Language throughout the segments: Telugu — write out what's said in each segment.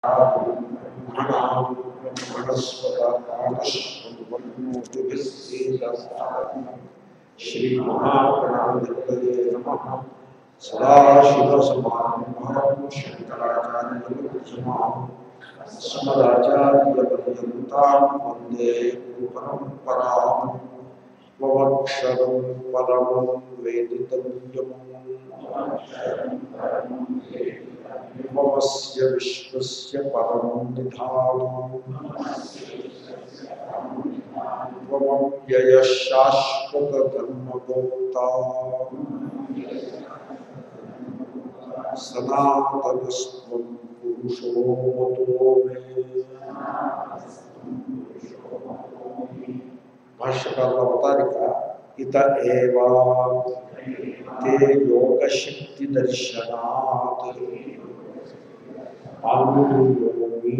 श्रीमहागणाधिपतये नमः। सदाशिवसमारम्भां शङ्कराचार्यमध्यमाम् अस्मदाचार्यपर्यन्तां वन्दे गुरुपरम्पराम्। ववक्षरं परमं वेदितव्यम् भवस्य विश्वस्य परं निधानम् त्वमव्ययः शाश्वतधर्मगोप्ता सनातनस्त्वं पुरुषो मतो मे। భాష్యకారుల అవతారిక ఇత ఏవా తే యోగశక్తి దర్శనాత్ అనుమినోమి.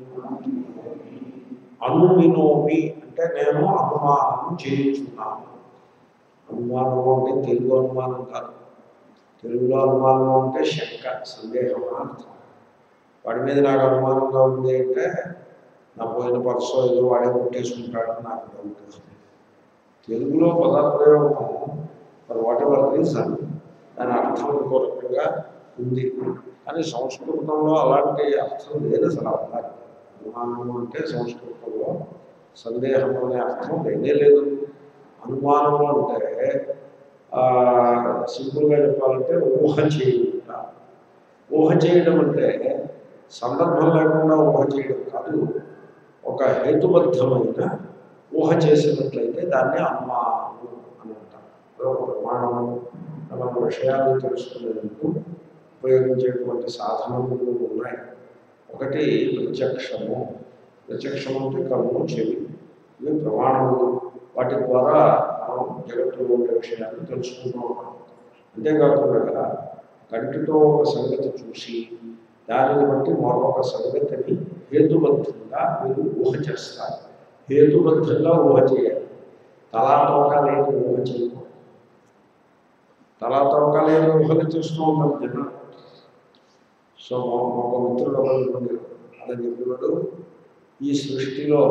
అనుమినోమి అంటే నేను అనుమానం చేయించున్నాను. అనుమానం అంటే తెలుగు అనుమానం కాదు. తెలుగులో అనుమానం అంటే శంక, సందేహం అర్థం. వాడి మీద నాకు అనుమానంగా ఉంది అంటే నా పోయిన పర్సో ఏదో వాడే కొట్టేసుకుంటాడని నాకు డౌట్. తెలుగులో పదప్రయోగం ఫర్ వాట్ ఎవర్ రీజన్ దాని అర్థం ఇంకో రకంగా ఉంది. కానీ సంస్కృతంలో అలాంటి అర్థం లేదు అసలు. అలాగే అనుమానం అంటే సంస్కృతంలో సందేహం అనే అర్థం లేనే లేదు. అనుమానము అంటే సింపుల్గా చెప్పాలంటే ఊహ చేయుట. ఊహ చేయడం అంటే సందర్భం లేకుండా ఊహ చేయడం కాదు. ఒక హేతుబద్ధమైన ఊహ చేసినట్లయితే దాన్ని అనుమానము అని అంటారు. ఒక ప్రమాణము మన విషయాన్ని తెలుసుకునేందుకు ఉపయోగించేటువంటి సాధనములు ఉన్నాయి. ఒకటి ప్రత్యక్షము. ప్రత్యక్షము అంటే కన్ను, చెవి, ఇవి ప్రమాణములు. వాటి ద్వారా మనం జగత్తులో ఉండే విషయాన్ని తెలుసుకుంటూ ఉంటాం. అంతేకాకుండా కంటితో ఒక సంగతి చూసి దానిని బట్టి మరొక సంగతిని హేతుబద్ధంగా మీరు ఊహ చేస్తారు. హేతుబద్ధంగా ఊహ చేయాలి. తలాతోక లేని ఊహ చేయకూడదు. తలాతోక లేని ఊహలు చేస్తూ ఉంటారు జనం. సో ఒక మిత్రుడు అలా చెప్పినాడు, ఈ సృష్టిలో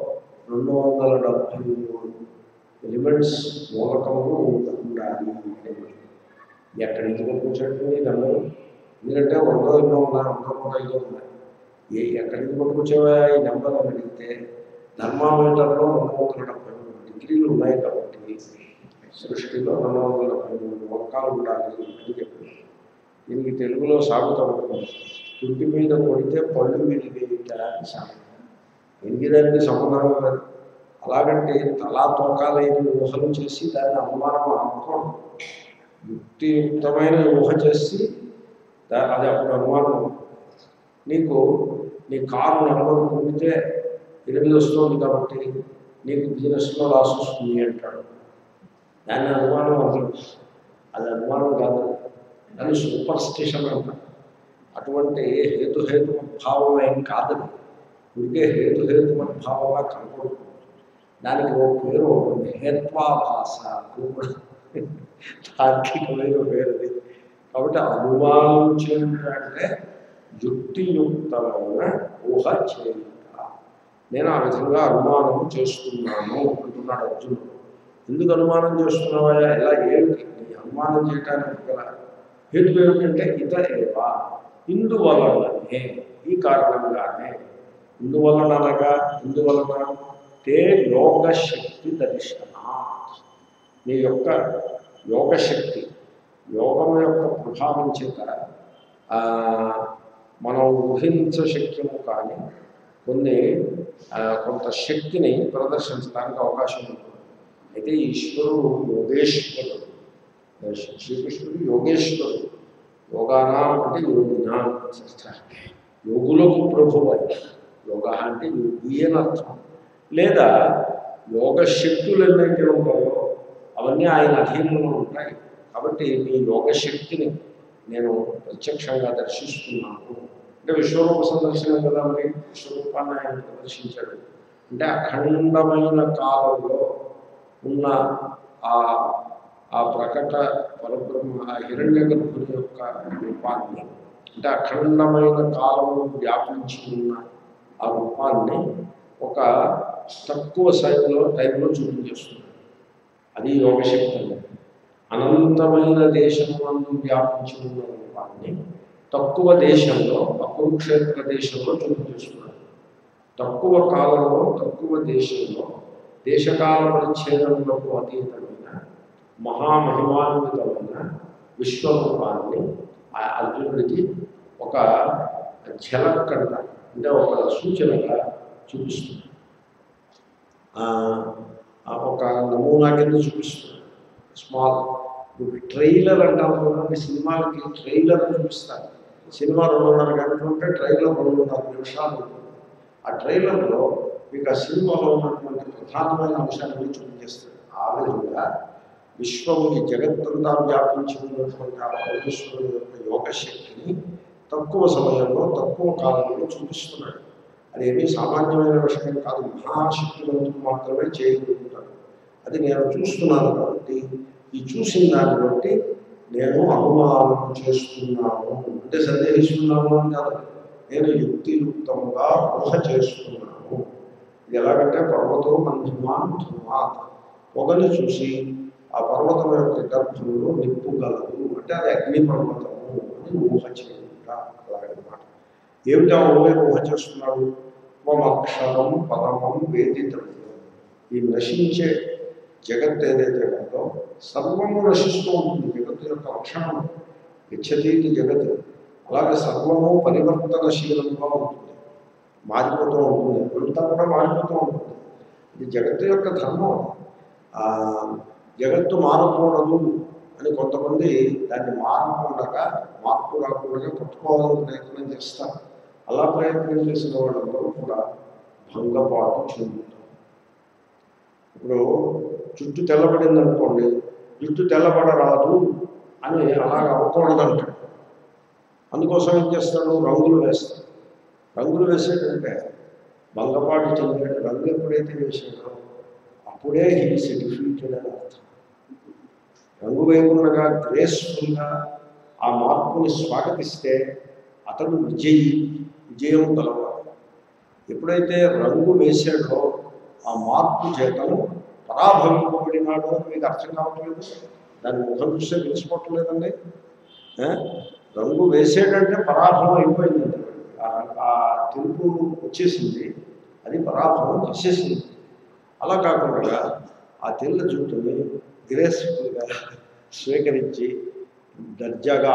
273 ఎలిమెంట్స్ మూలకములు ఉండాలి. ఎక్కడి నుంచి పట్టుకొచ్చేటువంటి నెంబరు? ఎందుకంటే 100 ఎన్నో ఉన్నాయి, 105 ఉన్నాయి. ఎక్కడి నుంచి పట్టుకొచ్చేవా ఈ నెంబర్ అని అడిగితే థర్మామీటర్లో 273 డిగ్రీలు ఉన్నాయి కాబట్టి సృష్టిలో 273 మూలకాలు ఉండాలి అని చెప్పి దీనికి తెలుగులో సాగుతాం. తుంటి మీద కొడితే పళ్ళు విరిగేట అని సాగుతాం. ఎనిమిదానికి సంబంధం లేదు. అలాగంటే తలా తోకాలేని ఊహలు చేసి దాన్ని అనుమానం అనుకోండి. యుక్తియుక్తమైన ఊహ చేసి అది అప్పుడు అనుమానం. నీకు నీ కారు నెంబర్ పొందితే 8 వస్తుంది కాబట్టి నీకు బిజినెస్లో లాస్ వస్తుంది అంటాడు. దాన్ని అనుమానం అసలు అది అనుమానం కాదు, అది సూపర్ స్టిషన్ అంటారు. అటువంటి హేతుభావం ఏం కాదని ఉడికే హేతుభావంగా కనపడుతుంది. దానికి ఓ పేరు ఉంటుంది, హేత్వాభాస అని కూడా తార్కికమైన పేరుది. కాబట్టి అనుమానం చేయుట అంటే యుక్తియుక్తమైన ఊహ చేయుట. నేను ఆ విధంగా అనుమానం చేస్తున్నాను అంటున్నాడు అర్జునుడు. ఎందుకు అనుమానం చేస్తున్నావా? ఎలా ఏమిటి నీ అనుమానం చేయటానికి గల హేతు ఏమిటంటే ఇత ఏవా, ఇందువలననే, ఈ కారణంగానే. ఇందువలనగా ఇందువలన తే యోగశక్తి దర్శన. నీ యొక్క యోగశక్తి, యోగం యొక్క ప్రభావం చేత మనం ఊహించశక్యము కానీ కొంత శక్తిని ప్రదర్శించడానికి అవకాశం ఉంటుంది. అయితే ఈశ్వరుడు యోగేశ్వరుడు, శ్రీకృష్ణుడు యోగేశ్వరుడు. యోగానా అంటే యోగినా, యోగులకు ప్రభువు. యోగ అంటే యోగి అని అర్థం. లేదా యోగశక్తులు ఎన్నైతే ఉంటాయో అవన్నీ ఆయన అధీనంలో ఉంటాయి. కాబట్టి మీ యోగశక్తిని నేను ప్రత్యక్షంగా దర్శిస్తున్నాను. అంటే విశ్వరూప సందర్శనం కదా, మరి విశ్వరూపాన్ని ఆయన ప్రదర్శించాడు. అంటే అఖండమైన కాలంలో ఉన్న ఆ ప్రకట పరబ్రహ్మ, ఆ హిరణ్యగర్భుని యొక్క రూపాన్ని అంటే అఖండమైన కాలము వ్యాపించి ఉన్న ఆ రూపాన్ని ఒక తక్కువ టైంలో చూపించేస్తున్నాడు. అది యోగశక్తి అంటే అనంతమైన దేశమునందు వ్యాపించి ఉన్న రూపాన్ని తక్కువ దేశంలో కురుక్షేత్ర దేశంలో చూపించేస్తున్నాడు. తక్కువ కాలంలో తక్కువ దేశంలో దేశకాల పరిచ్ఛేదములకు అతీతమైన మహామహిమాన్వితమైన విశ్వరూపాన్ని ఆ అర్జునుడికి ఒక ఝలక్ అంటే ఒక సూచనగా చూపిస్తుంది. ఒక నమూనా కింద చూపిస్తుంది. స్మాల్ ట్రైలర్ అంటారు చూడండి, సినిమాలకి ట్రైలర్ చూపిస్తారు. సినిమా 2.5 గంటలు ఉంటే ట్రైలర్ 2.5 నిమిషాలు ఉంటుంది. ఆ ట్రైలర్లో మీకు ఆ సినిమాలో ఉన్నటువంటి ప్రధానమైన అంశాన్ని చూపించేస్తారు. ఆ విధంగా విశ్వము ఈ జగత్తంతా వ్యాపించి ఉన్నటువంటి ఆ పరమేశ్వరుడు యొక్క యోగశక్తిని తక్కువ సమయంలో తక్కువ కాలంలో చూపిస్తున్నాడు. అదేమీ సామాన్యమైన విషయం కాదు, మహాశక్తివంతులు మాత్రమే చేయగలుగుతారు. అది నేను చూస్తున్నాను కాబట్టి ఈ చూసిన దాన్ని బట్టి నేను అనుమానం చేస్తున్నాను, అంటే సందేహిస్తున్నాను అని కాదు, నేను యుక్తియుక్తంగా ఊహ చేస్తున్నాను. ఇది ఎలాగంటే పర్వతం మంధుమాన్ ధుమాత్, పొగని చూసి ఆ పర్వతం యొక్క గర్భంలో నిప్పు గలదు అంటే అది అగ్ని పర్వతము అని ఊహ చేయకుండా అలాగనమాట. ఏమిటా ఊహ చేస్తున్నాడు? త్వమక్షరం పరమం వేదితవ్యం. ఈ నశించే జగత్ ఏదైతే ఉందో సర్వము నశిస్తూ ఉంటుంది. జగత్తు యొక్క లక్షణం గచ్చతీతి జగత్. అలాగే సర్వము పరివర్తనశీలంగా ఉంటుంది, మారిపోతూ ఉంటుంది, అంతా కూడా మారిపోతూ ఉంటుంది. ఇది జగత్తు యొక్క ధర్మం. జగత్తు మారకూడదు అని కొంతమంది దాన్ని మార్పు రాకుండా పట్టుకోవాలని ప్రయత్నం చేస్తారు. అలా ప్రయత్నం చేసిన వాళ్ళందరూ కూడా భంగపాటు చెందుతారు. ఇప్పుడు జుట్టు తెల్లబడింది అనుకోండి, జుట్టు తెల్లబడరాదు అని అలాగ అవ్వకూడదంటాడు. అందుకోసం ఏం చేస్తాడు? రంగులు వేస్తాడు. రంగులు వేసేటంటే భంగపాటు చెందిన రంగు ఎప్పుడైతే వేసాడో అప్పుడే హీస్ డిఫీటెడ్ అని అర్థం. రంగు వేయకుండా గ్రేస్ఫుల్గా ఆ మార్పుని స్వాగతిస్తే అతడు విజయం కలవాలి. ఎప్పుడైతే రంగు వేసాడో ఆ మార్పు చేతను పరాభవింపబడినాడు అని మీకు అర్థం కావట్లేదు. దాని ముఖం చూస్తే తెలిసిపోవట్లేదండి. రంగు వేసేటంటే పరాభవం అయిపోయిందండి. ఆ తెలుపు వచ్చేసింది, అది పరాభవం చేసేసింది. అలా కాకుండా ఆ తెల్ల జుట్టుని గ్రేస్ఫుల్గా స్వీకరించి దర్జాగా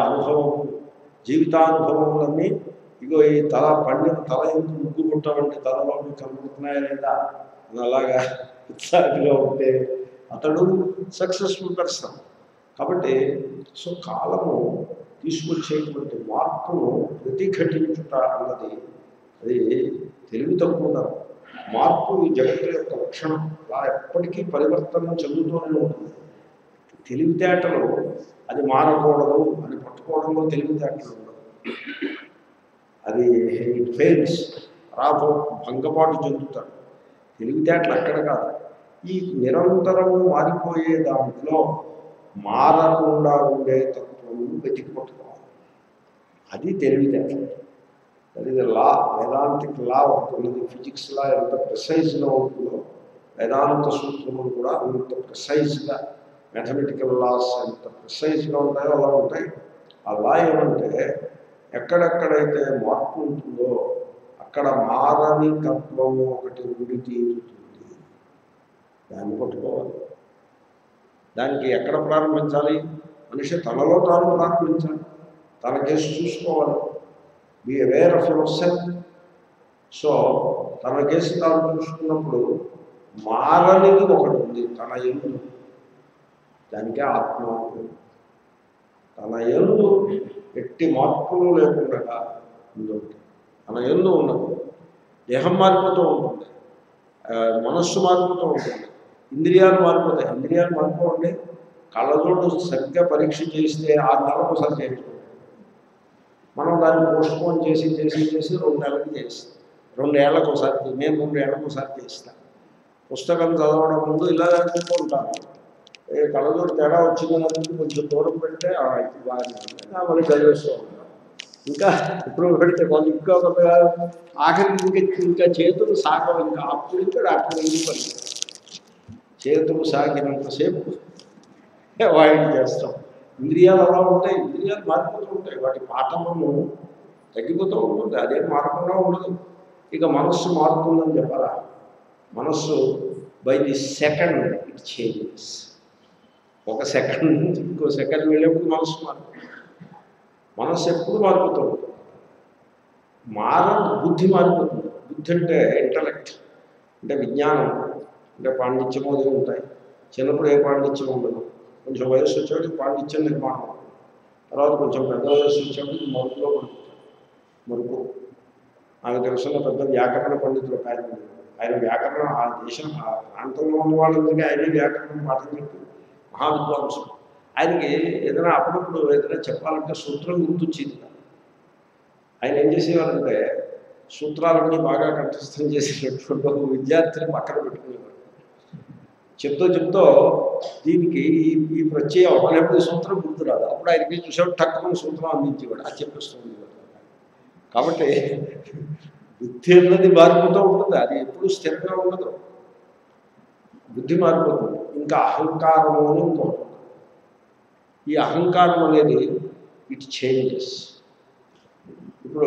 జీవితానుభవములన్నీ ఇగో ఈ తల పండిన తల ఎందుకు ముగ్గు పుట్టవంటి తలలో మీకు కలుగుతున్నాయా లేదా అని అలాగా ఉత్సాహంగా ఉంటే అతడు సక్సెస్ఫుల్ పర్సన్. కాబట్టి సో కాలము తీసుకొచ్చేటువంటి మార్పును ప్రతిఘటించుట అన్నది అది తెలివి తక్కువ. మార్పు ఈ జగత్తు యొక్క లక్షణం. అలా ఎప్పటికీ పరివర్తనం చెందుతూనే ఉంటుంది. తెలివితేటలు అది మారకూడదు అని పట్టుకోవడంలో తెలివితేటలు ఉండవు. అది ఇట్ ఫెయిల్స్, భంగపాటు చెందుతాడు. తెలివితేటలు అక్కడ కాదు, ఈ నిరంతరము మారిపోయే దాంట్లో మారకుండా ఉండే తత్వం వెతికి పట్టుకోవాలి. అది తెలివితేటలు. అది లా, వేదాంతిక్ లా ఉంటుంది. ఫిజిక్స్ లా ఎంత ప్రిసైజ్గా ఉంటుందో వేదాంత సూత్రములు కూడా అంత ప్రిసైజ్గా, మ్యాథమెటికల్ లాస్ ఎంత ప్రిసైజ్గా ఉంటాయో అలా ఉంటాయి. ఆ లా ఏమంటే ఎక్కడెక్కడైతే మార్పు ఉంటుందో అక్కడ మారని తత్వము ఒకటి ఉండి తీరుతుంది. దాన్ని పట్టుకోవాలి. దానికి ఎక్కడ ప్రారంభించాలి? మనిషి తనలో తాను ప్రారంభించాలి. తన కేసు చూసుకోవాలి. Be aware of yourself. So తన కేసు తాను చూసుకున్నప్పుడు మారనిది ఒకటి ఉంది తన యందు. దానికే ఆత్మ. తన యందు ఎట్టి మార్పులు లేకుండా ఉంది. తన యందు ఉన్నది. దేహం మారిపోతూ ఉంటుంది, మనస్సు మారిపోతూ ఉంటుంది, ఇంద్రియాలు మారిపోతాయి. ఇంద్రియాలు మారిపోండి. కళ్ళజోడు సరిగ్గా పరీక్ష చేస్తే 6 నెలలకు ఒకసారి చేయించుకుంటాం. మనం దాన్ని పోస్ట్పోన్ చేసి 2 నెలలకు చేస్తాం. 2 ఏళ్లకు ఒకసారి. నేను 2 ఏళ్లకు ఒకసారి చేస్తాను. పుస్తకం చదవడం ముందు ఇలా అనుకుంటాను, కళ్ళజోడు తేడా వచ్చిందని కొంచెం దూరం పెడితే బాగా మళ్ళీ చదివేస్తూ ఉంటాను. ఇంకా ఇప్పుడు పెడితే వాళ్ళు ఇంకా కొత్తగా ఆఖరికి ఇంకా చేతులు సాగవు, ఇంకా అప్పుడు ఇంకా డాక్టర్ ఏం పని. చేతులు సాగినంతసేపు అవాయిడ్ చేస్తాం. ఇంద్రియాలు అలా ఉంటాయి, ఇంద్రియాలు మారిపోతూ ఉంటాయి, వాటి పాఠమును తగ్గిపోతూ ఉంటుంది, అదేం మారకుండా ఉండదు. ఇక మనస్సు మారుతుందని చెప్పాలా? మనస్సు by the second it changes. ఒక సెకండ్ నుంచి ఇంకో సెకండ్ వెళ్ళేప్పుడు మనస్సు మారుతుంది. మనస్సు ఎప్పుడు మారిపోతూ ఉంటుంది. బుద్ధి మారిపోతుంది. బుద్ధి అంటే ఇంటలెక్ట్, అంటే విజ్ఞానం, అంటే పాండిత్యం అది ఉంటాయి. చిన్నప్పుడు ఏ పాండిత్యం ఉండదు, కొంచెం వయస్సు వచ్చేవాడికి పాండిత్యం నిర్మాణం అవుతుంది. తర్వాత కొంచెం పెద్ద వయస్సు వచ్చేవాడికి మరుపులో పడుతుంది. మరుపు నాకు తెలిసిన పెద్ద వ్యాకరణ పండితులు ఒక ఆయన వ్యాకరణం ఆ దేశం ఆ ప్రాంతంలో ఉన్న వాళ్ళందరికీ ఆయనే వ్యాకరణం పాఠం చెప్పి మహావిద్వాంసుడు. ఆయనకి ఏదైనా అప్పుడప్పుడు ఏదైనా చెప్పాలంటే సూత్రం గుర్తొచ్చేది కాదు. ఆయన ఏం చేసేవారంటే సూత్రాలన్నీ బాగా కంఠస్థం చేసేటటువంటి ఒక విద్యార్థిని పక్కన పెట్టుకునేవారు. చెప్తూ దీనికి ఈ ప్రత్యయం అనేప్పుడు సూత్రం గుర్తురాదు. అప్పుడు ఆయనకి చూసేవాడు టక్కున సూత్రం అందించేవాడు, అది చెప్పేస్తుంది. కాబట్టి బుద్ధి అన్నది మారిపోతూ ఉంటుంది, అది ఎప్పుడు స్థిరంగా ఉండదు. బుద్ధి మారిపోతుంది. ఇంకా అహంకారము అని ఇంకోటి. ఈ అహంకారం అనేది ఇట్ చేంజెస్. ఇప్పుడు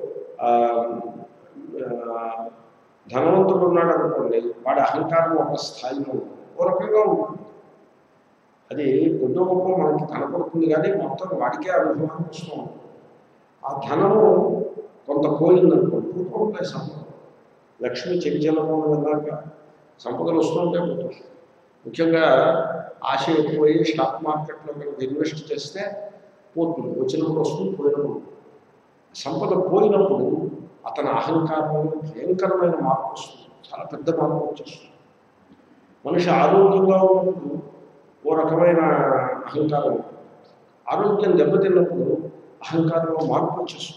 ధనవంతుడు ఉన్నాడు అనుకోండి, వాడి అహంకారం ఒక స్థాయిలో ఓ రకంగా ఉంటుంది. అది కొద్ది గొప్ప మనకి కనపడుతుంది, కానీ మొత్తం వాడికే అనుభవానికి వస్తూ ఉంటుంది. ఆ ధనము కొంత పోయిందనుకోండి, పోతూ ఉంటాయి సంపద. లక్ష్మి చంచలము అన్నాక సంపదలు వస్తూ ఉంటాయి, పోతాయి. ముఖ్యంగా ఆశ ఎక్కువై స్టాక్ మార్కెట్లో కనుక ఇన్వెస్ట్ చేస్తే పోతుంది, వచ్చినప్పుడు వస్తుంది, పోయినప్పుడు. సంపద పోయినప్పుడు అతని అహంకారంలో భయంకరమైన మార్పు వస్తుంది, చాలా పెద్ద మార్పు వచ్చేస్తుంది. మనిషి ఆరోగ్యంగా ఉన్నప్పుడు ఓ రకమైన అహంకారం, ఆరోగ్యం దెబ్బతిన్నప్పుడు అహంకారంలో మార్పు వచ్చేస్తుంది.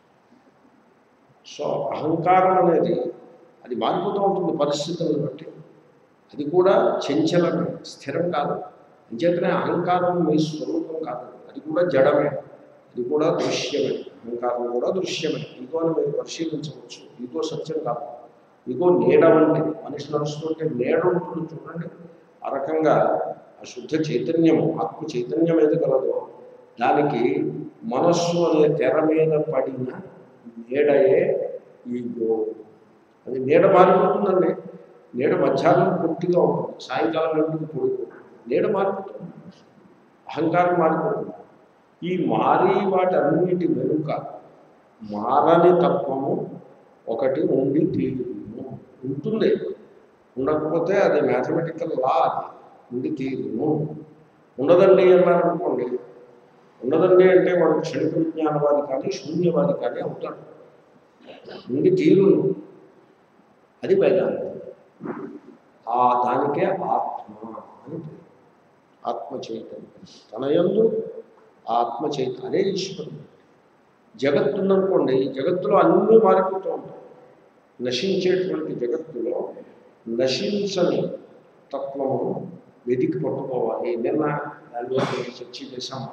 సో అహంకారం అనేది అది మారిపోతూ ఉంటుంది పరిస్థితులను బట్టి. అది కూడా చంచలమే, స్థిరం కాదు. అంచేతనే అహంకారం మీ స్వరూపం కాదు, అది కూడా జడమే, అది కూడా దృశ్యమే. అహంకారం కూడా దృశ్యమే. ఈగోని మీరు పరిశీలించవచ్చు. ఈగో సత్యం కాదు, ఈగో నీడ వంటిది. మనిషి నడుస్తుంటే నీడ ఉంటుంది చూడండి. ఆ రకంగా ఆ శుద్ధ చైతన్యము, ఆత్మ చైతన్యం ఏది కలదో దానికి మనస్సు అనే తెర మీద పడిన నీడయే ఈగో. అది నీడ మారిపోతుందండి. నీడ మధ్యాహ్నం పొట్టిగా ఉంటుంది, సాయంకాలం ఎందుకు పొడుగుతుంది. నీడ మారిపోతుంది, అహంకారం మారిపోతుంది. ఈ మారి వాటి అన్నిటి వెనుక మారని తత్వము ఒకటి ఉండి తీరును. ఉంటుంది, ఉండకపోతే అది మ్యాథమెటికల్ లా, అది ఉండి తీరును. ఉండదండి అన్నారనుకోండి, ఉండదండి అంటే వాడు క్షణిక విజ్ఞానవాది కానీ శూన్యవాది కానీ అవుతాడు. ఉండి తీరును, అది వేదాంతం. ఆ దానికే ఆత్మ అని పేరు. ఆత్మ చైతన్యం తన యందు ఆత్మ చైతన్యం, అదే ఈశ్వరుడు. జగత్తు ఉందనుకోండి, జగత్తులో అన్నీ మారిపోతూ ఉంటాయి. నశించేటువంటి జగత్తులో నశించని తత్వమును వెతికి పట్టుకోవాలి. నిన్న దాని చర్చ చేశాము.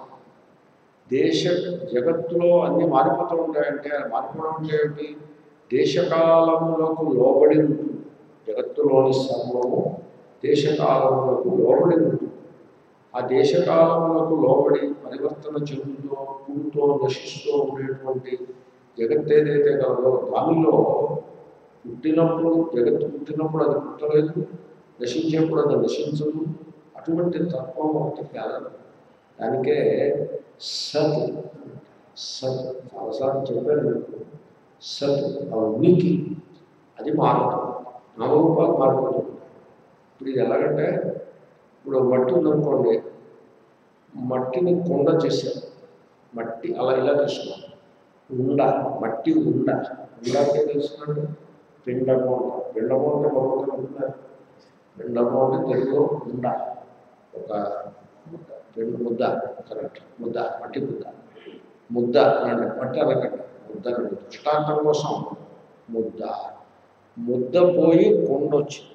జగత్తులో అన్నీ మారిపోతూ ఉంటాయంటే మారిపోవడం అంటే ఏమిటి? దేశకాలములకు లోబడి ఉంటుంది. జగత్తులోని సర్వము దేశకాలములకు లోబడి ఉంటుంది. ఆ దేశకాలములకు లోబడి పరివర్తన చెందుతూ పుడుతూ నశిస్తూ ఉండేటువంటి జగత్ ఏదైతే కలదో దానిలో పుట్టినప్పుడు జగత్తు పుట్టినప్పుడు అది పుట్టలేదు, నశించేప్పుడు అది నశించదు. అటువంటి తత్వం ఒకటి కాదు. దానికే సత్. సత్ చాలాసార్లు చెప్పాను మీకు. సత్ ఆ ఉనికి అది మారుతుంది, నామరూపాలు మారిపోతుంది. ఇప్పుడు ఇది ఎలాగంటే, ఇప్పుడు మట్టి ఉందనుకోండి, మట్టిని కొండ చేశారు. మట్టి అలా ఇలా తీసుకున్నాం. ఉండ, మట్టి ఉండాకే తెలుసుకున్నాడు. పిండము అంటారు. పిండము అంటే భగవంతుడు ఉంటున్నారు. పిండము అంటే తెలుగులో ఉండ, ఒక రెండు ముద్ద, కరెక్ట్, ముద్ద, మట్టి ముద్ద. ముద్ద అనండి, మట్టి అనకండి, ముద్ద అనండి. దృష్టాంతం కోసం ముద్ద. ముద్ద పోయి కొండ వచ్చింది,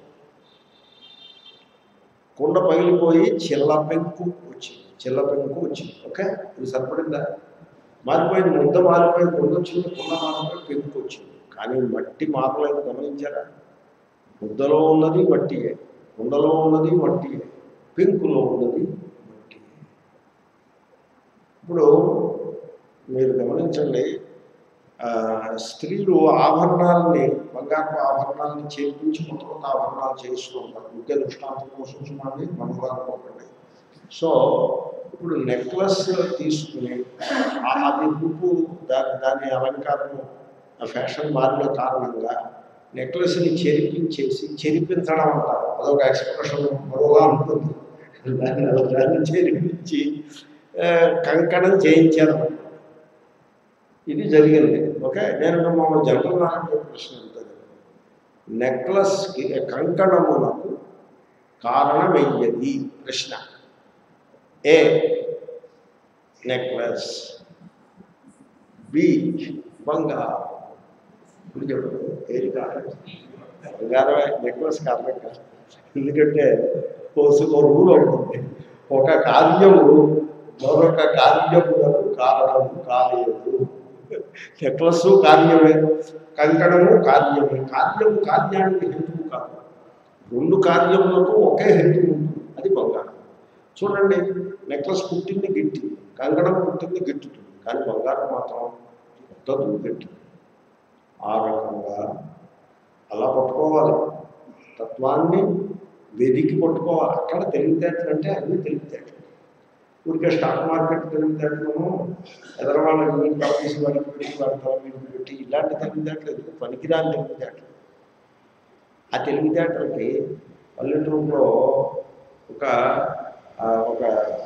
కొండ పగిలిపోయి చిల్ల పెంకు వచ్చింది. ఓకే, ఇది సరిపడిందా? మారిపోయింది, ముద్ద మారిపోయి కుండ వచ్చింది, కుండ మారిపోయి పెంకు వచ్చింది. కానీ మట్టి మారలేదు, గమనించారా? ముద్దలో ఉన్నది మట్టియే, కుండలో ఉన్నది మట్టియే, పెంకులో ఉన్నది మట్టి. ఇప్పుడు మీరు గమనించండి, స్త్రీలు ఆభరణాలని, బంగారు ఆభరణాలని చేర్పించి కొత్త కొత్త ఆభరణాలు చేస్తూ ఉంటారు. ముఖ్య దృష్టాంతం కోసం చూడండి, మనవాళ్ళండి. సో ఇప్పుడు నెక్లెస్ తీసుకుని అది రూపు దాని అలంకారము ఫ్యాషన్ మారిన కారణంగా నెక్లెస్ని చెరిపించడం అంటారు. అదొక ఎక్స్ప్రెషన్ మరోలా ఉంటుంది. దాన్ని చెరిపించి కంకణం చేయించారు. ఇది జరిగింది. ఓకే, నేను మమ్మల్ని జనరల్ నాలెడ్జ్ ప్రశ్న ఉంటుంది. నెక్లెస్కి కంకణమునకు కారణమయ్యేది ప్రశ్న. ఏ నెక్లెస్, బి బంగారం. ఇప్పుడు చెప్పండి, ఏది కారణం? బంగారమే నెక్లెస్ కారణం కాదు. ఎందుకంటే ఒక రూల్ ఉంటుంది, ఒక కార్యము మరొక కార్యములకు కారణము కాలేదు. నెక్లెస్ కార్యమే, కంకణము కార్యమే. కార్యము కార్యానికి హేతువు కాదు. రెండు కార్యములకు ఒకే హేతువు ఉంటుంది, అది బంగారం. చూడండి, నెక్లెస్ పుట్టింది గిట్టి, కంకణం పుట్టింది గిట్టుతుంది, కానీ బంగారం మాత్రం పుట్టదు, గిట్టు. ఆ రకంగా అలా పట్టుకోవాలి, తత్వాన్ని వెదికి పట్టుకోవాలి. అక్కడ తెలివితేటలు అంటే అన్నీ తెలివితేటలు. ఊరికే స్టాక్ మార్కెట్ తెలివితేటలను ఎదరవాళ్ళకి వీళ్ళు కలిసి వాడికి పెట్టి వాడతారు, వీళ్ళకి పెట్టి ఇలాంటి తెలివితేటలు ఎందుకు? పనికిరాని తెలివితేటలు. ఆ తెలివితేటలకి పల్లెటూరులో ఒక ఒక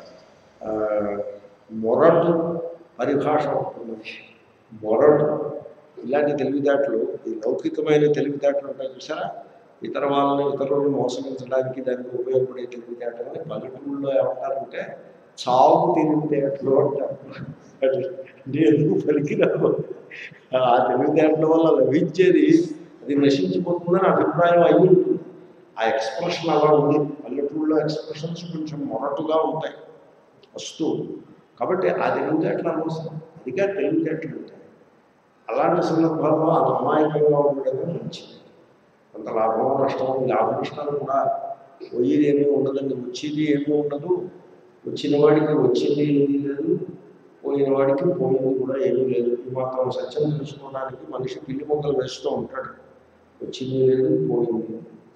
మొరటు పరిభాష ఉంటుంది. మొరటు. ఇలాంటి తెలివితేటలు, ఈ లౌకికమైన తెలివితేటలు ఉంటాయి చూసారా, ఇతరులను మోసగించడానికి దానికి ఉపయోగపడే తెలివితేటలని పల్లెటూరులో ఏమంటారంటే చావు తెలివితేటలు అంటారు. అంటే ఎందుకు పలికిరావు? ఆ తెలివితేటల వల్ల లభించేది అది నశించిపోతుందని అభిప్రాయం అయి ఉంటుంది. ఆ ఎక్స్ప్రెషన్ అలా ఉంది. పల్లెటూరులో ఎక్స్ప్రెషన్స్ కొంచెం మొరటుగా ఉంటాయి వస్తువు. కాబట్టి ఆ తెలివితేటలు అనవసరం, అదిగా తెలివితేటలు ఉంటాయి. అలాంటి సందర్భాల్లో అమాయకంగా ఉండడమే మంచిది. కొంత లాభం నష్టం, లాభ నష్టాలు కూడా పోయేది ఏమీ ఉండదండి, వచ్చేది ఏమీ ఉండదు. వచ్చిన వాడికి వచ్చింది ఏమీ లేదు, పోయిన వాడికి పోయింది కూడా ఏమీ లేదు. ఈ మాత్రం సత్యం తెలుసుకోవడానికి మనిషి పిల్లి మొక్కలు వేస్తూ ఉంటాడు. వచ్చింది లేదు, పోయింది.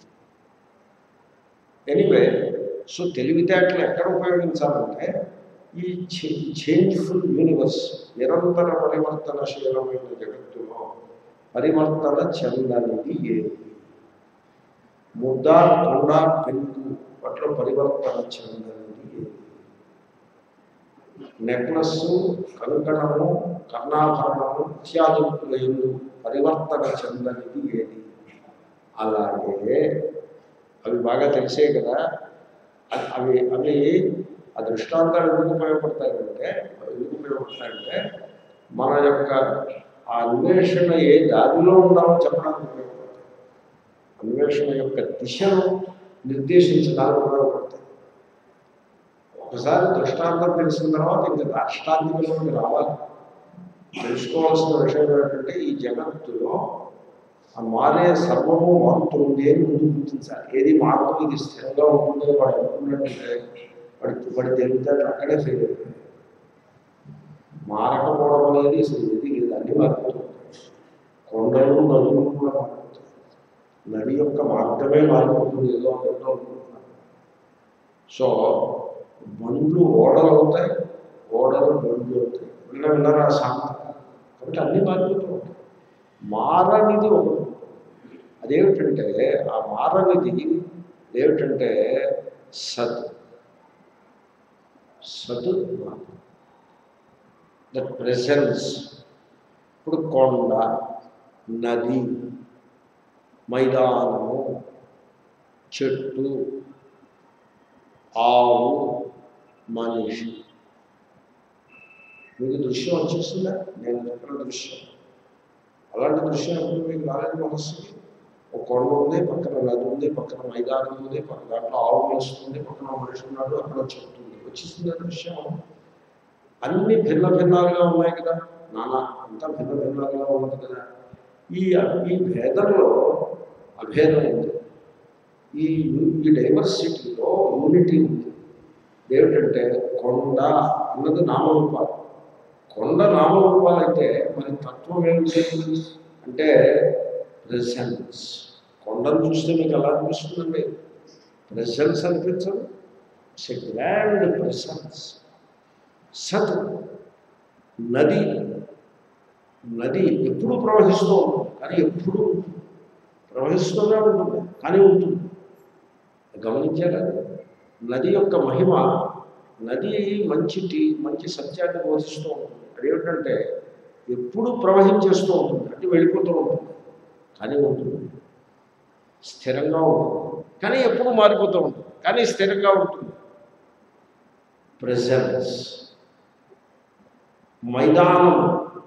ఎనీవే, సో తెలివితేటలు ఎక్కడ ఉపయోగించాలంటే ఈ చేంజ్ఫుల్ యూనివర్స్, నిరంతర పరివర్తనశీలమైన జగత్తులో పరివర్తన చెందనిది ఏది? ముద్ద, కొండ, పెంకు పట్ల పరివర్తన చెందనిది ఏది? నెక్లెస్, కంకణము, కర్ణాభరణము ఇత్యాదులు పరివర్తన చెందనిది ఏది? అలాగే అవి బాగా తెలిసే కదా. అవి అవి ఆ దృష్టాంతాలు ఎందుకు ఉపయోగపడతాయంటే మన యొక్క ఆ అన్వేషణ ఏ దారిలో ఉండాలో చెప్పడానికి ఉపయోగపడతాయి. అన్వేషణ యొక్క దిశను నిర్దేశించడానికి ఉపయోగపడతాయి. ఒకసారి దృష్టాంతం తెలిసిన తర్వాత ఇంకా రాష్ట్రాంతికంలోకి రావాలి. తెలుసుకోవాల్సిన విషయం ఏంటంటే ఈ జగత్తులో ఆ మారే సర్వము మారుతుంది అని ముందు గుర్తించాలి. ఏది మారుతూ ఇది స్థిరంగా ఉంటుందో వాడు అనుకున్నట్టే వాడి తెలివితేటలు అక్కడే ఫెయిల్ అయిపోయింది. మారకపోవడం అనేది ఇది లేదు, అన్ని మారిపోతుంది. కొండలు నదులు కూడా మారిపోతాయి. నది యొక్క మార్గమే మారిపోతుంది, ఏదో ఒకటో అనుకుంటున్నాను. సో బండ్లు ఓడలు అవుతాయి, ఓడలు బండ్లు అవుతాయి. విన్నారా సాంతం? కాబట్టి అన్నీ మారిపోతూ ఉంటాయి. మారనిది ఒకటి. అదేమిటంటే ఆ మారనిది ఏమిటంటే సత్. సత్ ద ప్రెసెన్స్. ఇప్పుడు కొండ, నది, మైదానము, చెట్టు, ఆవు, మనిషి. మీకు దృశ్యం వచ్చేస్తుందా? నేను చెప్పిన దృశ్యం. అలాంటి దృశ్యం ఎప్పుడు మీకు రాలేదు మనస్సుకి? ఒక కొండ ఉంది, పక్కన నది ఉంది, పక్కన మైదానం ఉంది, దాంట్లో ఆవు వేస్తుంది, పక్కన మనిషి ఉన్నాడు, అక్కడ చెట్టు ఉంది. వచ్చేసింది దృశ్యం. అన్ని భిన్న భిన్నాలుగా ఉన్నాయి కదా, నానా అంతా భిన్న భిన్నాలుగా ఉన్నది కదా. ఈ భేదంలో అభేదం ఉంది. ఈ డైవర్సిటీలో యూనిటీ ఉంది. ఏమిటంటే కొండ అన్నది నామరూపాలు. కొండ నామరూపాలు అయితే మరి తత్వం ఏమిటి అంటే ప్రెసెన్స్. కొండను చూస్తే మీకు ఎలా అనిపిస్తుందండి? ప్రెసెన్స్ అనిపించదు. It's a grand presence. సత్ నది ఎప్పుడూ ప్రవహిస్తూ ఉంటుంది, కానీ ఎప్పుడు ప్రవహిస్తూనే ఉంటుంది, కానీ ఉంటుంది. గమనించారా? నది యొక్క మహిమ, నది మంచి సత్యాన్ని బోధిస్తూ ఉంటుంది. అదేమిటంటే ఎప్పుడు ప్రవహించేస్తూ ఉంటుంది, అంటే వెళ్ళిపోతూ ఉంటుంది, కానీ ఉంటుంది. స్థిరంగా ఉంటుంది, కానీ ఎప్పుడు మారిపోతూ ఉంటుంది, కానీ స్థిరంగా ఉంటుంది. ప్రెజెన్స్. మైదానం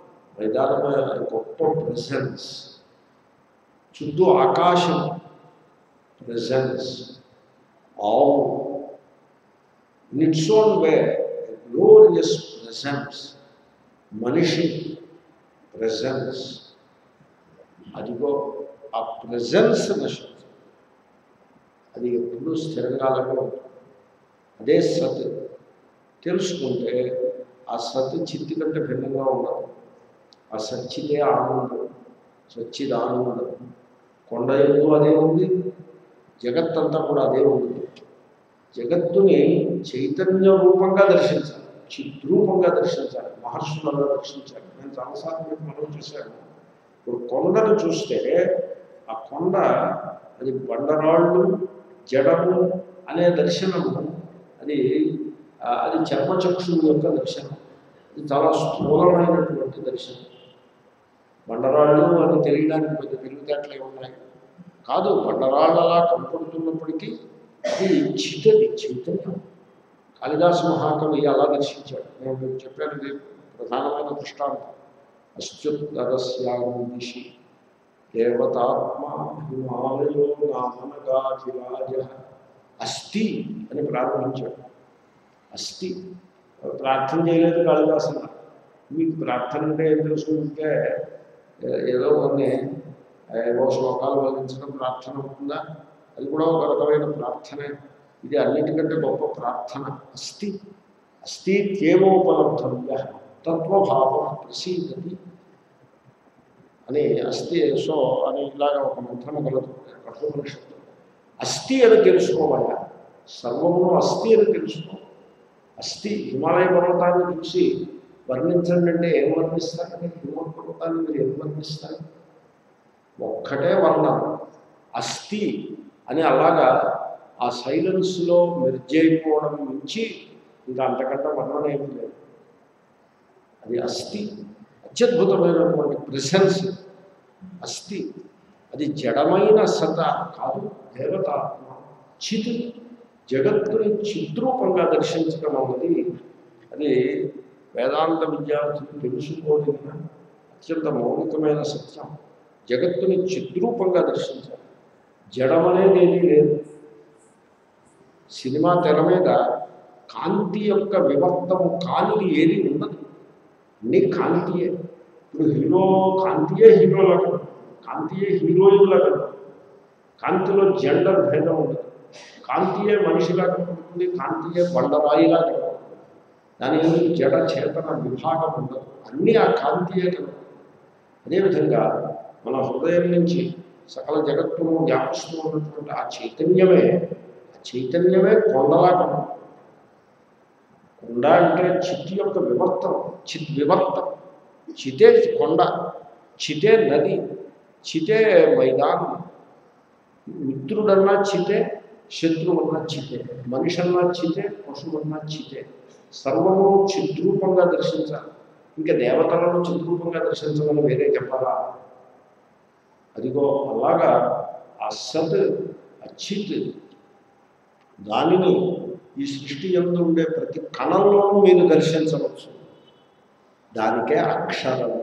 గొప్ప ప్రెజెన్స్. చుట్టూ ఆకాశం ప్రెజెన్స్. ఆవు in its own way glorious presence. మనిషి ప్రెజెన్స్. అదిగో ఆ ప్రెజెన్స్ నశించదు, అది ఎప్పుడూ స్థిరంగా ఉంటుంది. అదే సత్. తెలుసుకుంటే ఆ సత్ చిత్తి కంటే భిన్నంగా ఉండదు. ఆ సచ్చిదే ఆనందం, సచ్చిదానందం. కొండ ఎందు అదే ఉంది, జగత్తంతా కూడా అదే ఉంది. జగత్తుని చైతన్య రూపంగా దర్శించాలి, చిద్రూపంగా దర్శించాలి, మహర్షులలో దర్శించాలి. నేను చాలాసార్లు మీకు మనం చూశాను. ఇప్పుడు కొండను చూస్తే ఆ కొండ అది బండరాళ్ళు, జడము అనే దర్శనము, అది చర్మచక్షువు యొక్క దర్శనం. ఇది చాలా స్థూలమైనటువంటి దర్శనం. బండరాళ్ళు అని తెలియడానికి పెద్ద తెలివితేటలే ఉన్నాయి కాదు. బండరాళ్ళలా కనపడుతున్నప్పటికీ అది చైతన్యం. కాళిదాసు మహాకవి అలా దర్శించాడు. నేను మీకు చెప్పాను, ఇది ప్రధానమైన దృష్టాంతం. అశ్చుత్తరస్యాదిశి దేవతాత్మ హిమాలయో నామనగాధిరాజ అస్థి అని ప్రారంభించాడు. అస్థి. ప్రార్థన చేయలేదు కాళిదాసు. మీకు ప్రార్థన అంటే ఏం తెలుసుకుంటే ఏదో కొన్ని శ్లోకాలు వల్లించడం ప్రార్థన అవుతుందా? అది కూడా ఒక రకమైన ప్రార్థనే. ఇది అన్నిటికంటే గొప్ప ప్రార్థన. అస్థి త్యేవోపలబ్ధవ్య తత్వభావ ప్రసీదతి అని అస్థి అని ఇలాగా ఒక మంత్రము కలదు కఠోపనిషత్తు. అస్థి అని తెలుసుకోవాలా, సర్వమును అస్థి అని తెలుసుకో. అస్థి. హిమాలయ పర్వతాన్ని చూసి వర్ణించండి అంటే ఏం వర్ణిస్తారండి? హిమాలయ పర్వతాన్ని మీరు ఏం వర్ణిస్తారు? ఒక్కటే వర్ణన అస్థి అని. అలాగా ఆ సైలెన్స్లో మెర్జ్ అయిపోవడం నుంచి ఇంకా అంతకంటే వర్ణన ఏమీ లేదు. అది అస్థి. అత్యద్భుతమైనటువంటి ప్రెసెన్స్ అస్థి. అది జడమైన సత కాదు, దేవతాత్మ. చిత్. జగత్తుని చిద్రూపంగా దర్శించడం అన్నది అది వేదాంత విద్యార్థులు తెలుసుకోదగిన అత్యంత మౌలికమైన సత్యం. జగత్తుని చిద్రూపంగా దర్శించాలి. జడమనేది ఏదీ లేదు. సినిమా తెర మీద కాంతి యొక్క వివర్తము కానిది ఏది ఉండదు. అన్నీ కాంతియే. ఇప్పుడు హీరో కాంతియే హీరోలాగా, కాంతియే హీరోయిన్లాగా. కాంతిలో జెండర్ భేదం ఉండదు. కాంతియే మనిషిలాగా ఉంటుంది, కాంతియే బండరాయిలా కనపడుతుంది. దాని జడ చేతన విభాగం ఉండదు. అన్నీ ఆ కాంతియే కనపడుతుంది. అదేవిధంగా మన హృదయం నుంచి సకల జగత్తును వ్యాపిస్తూ ఉన్నటువంటి ఆ చైతన్యమే కొండలా కనపడుతుంది. కొండ అంటే చిత్తి యొక్క వివర్తం, చిద్వివర్తం. చితే కొండ, చితే నది, చితే మైదానం. మిత్రుడన్నా చితే, శత్రువన్నా చితే, మనిషన్నా చితే, పశువన్నా చితే. సర్వము చిద్రూపంగా దర్శించాలి. ఇంకా దేవతలను చిద్రూపంగా దర్శించమని వేరే చెప్పాలా? అదిగో అలాగా ఆ సత్, అచ్చిత్, దానిని ఈ సృష్టి యందు ఉండే ప్రతి కణంలోనూ మీరు దర్శించవచ్చు. దానికే అక్షరము.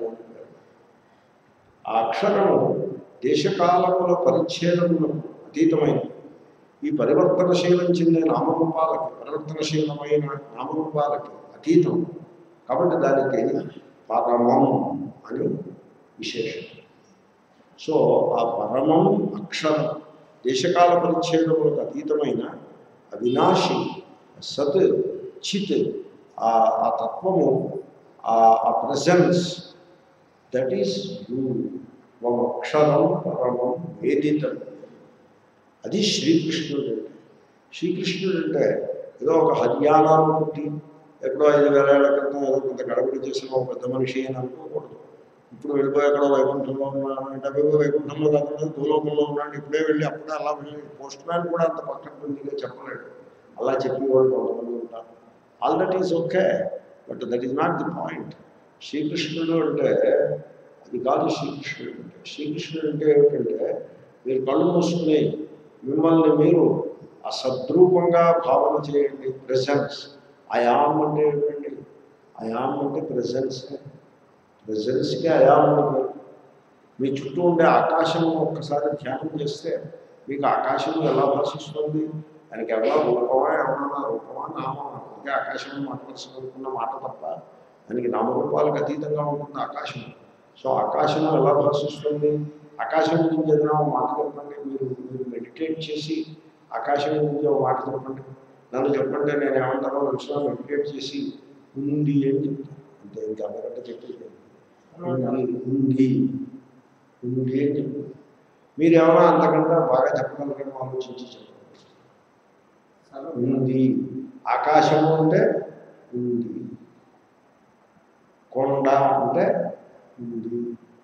ఆ అక్షరము దేశకాలముల పరిచ్ఛేదములకు అతీతమైనది. ఈ పరివర్తనశీలం చెందే నామరూపాలకి, పరివర్తనశీలమైన నామరూపాలకి అతీతం. కాబట్టి దానికి పరమం అని విశేషం. సో ఆ పరమం అక్షరం దేశకాల పరిచ్ఛేదములకు అతీతమైన అవినాశి సత్ చిత్ ఆ తత్వము ఆ ప్రెజెన్స్ దట్ ఈస్ యూ అక్షరం పరమం వేదితం. అది శ్రీకృష్ణుడు అంటే. శ్రీకృష్ణుడు అంటే ఏదో ఒక హర్యానాలో పుట్టి ఎక్కడో 5,000 ఏళ్ల క్రితం ఏదో కొంత గడబడి చేసిన ఒక పెద్ద మనిషి అని అనుకోకూడదు. ఇప్పుడు వెళ్ళిపోయి ఎక్కడో వైకుంఠంలో ఉన్నాను అంటే అవి వైకుంఠంలో కాకుండా భూలోకంలో ఉన్నాడు ఇప్పుడే వెళ్ళి అప్పుడే అలా వెళ్ళి పోస్ట్ మ్యాన్ కూడా అంత పక్కన చెప్పలేడు. అలా చెప్పేవాళ్ళు కొంతమంది ఉంటారు. All that is okay, but that is not the point. శ్రీకృష్ణుడు అంటే అది కాదు. శ్రీకృష్ణుడు అంటే ఏమిటంటే మీరు కళ్ళు మూసుకుని మిమ్మల్ని మీరు అసద్రూపంగా భావన చేయండి. ప్రెజెన్స్ అయామ్ అంటే ఏమిటండి? అయామ్ అంటే ప్రెజెన్స్కి అయామ్ అంటే మీ చుట్టూ ఉండే ఆకాశం ఒక్కసారి ధ్యానం చేస్తే మీకు ఆకాశం ఎలా భాషిస్తుంది? దానికి ఎవరో ఏమన్నా రూపమా నామా? అంటే ఆకాశం మాట్లాడుకున్న మాట తప్ప దానికి నామరూపాలకు అతీతంగా ఉంటుంది ఆకాశం. సో ఆకాశం ఎలా భాషిస్తుంది? ఆకాశం గురించి ఏదైనా మాట చెప్పండి. మీరు మెడిటేట్ చేసి ఆకాశం గురించి ఒక మాట చెప్పండి. నన్ను చెప్పండి, నేను ఏమంటారో నిమిషాలు మెడిటేట్ చేసి ఉంది అని చెప్తాను. అంటే ఇంకా అందరంటే చెప్పేది ఉంది అని చెప్తాను. మీరు ఏమైనా అంతకంటే బాగా చెప్పగలరేమో ఆలోచించి చెప్పండి. ఉంది. ఆకాశము అంటే ఉంది. కొండ అంటే ఉంది.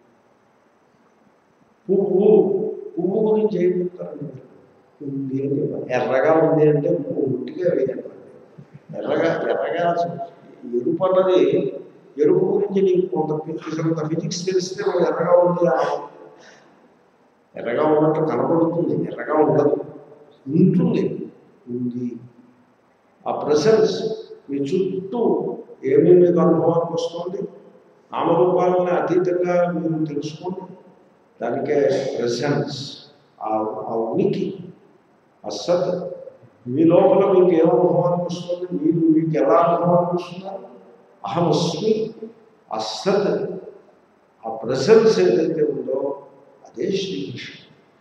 పువ్వు గురించి ఏం చెప్తారండి? ఉంది అని చెప్పాలి. ఎర్రగా ఉంది అంటే ఉట్టిగా వేయాలి. ఎర్రగా ఎరుపు అన్నది ఎరుపు గురించి నీకు కొంత ఫిజిక్స్ తెలిస్తే మనం ఎర్రగా ఉంది. ఎర్రగా ఉన్నట్టు కనబడుతుంది, ఎర్రగా ఉండదు, ఉంటుంది. ఉంది. ఆ ప్రెసెన్స్ మీ చుట్టూ ఏమీ మీకు అనుభవానికి వస్తుంది. నామరూపాలని అతీతంగా మీరు తెలుసుకోండి. దానికే ప్రెసెన్స్, ఆ ఉనికి, అసత్ మీ లోపల మీకు ఏ అనుభవానికి వస్తుంది? మీకు ఎలా అనుభవానికి వస్తున్నారు? అహమస్మి అసత్. ఆ ప్రెసెన్స్ ఏదైతే ఉందో అదే శ్రీకృష్ణ.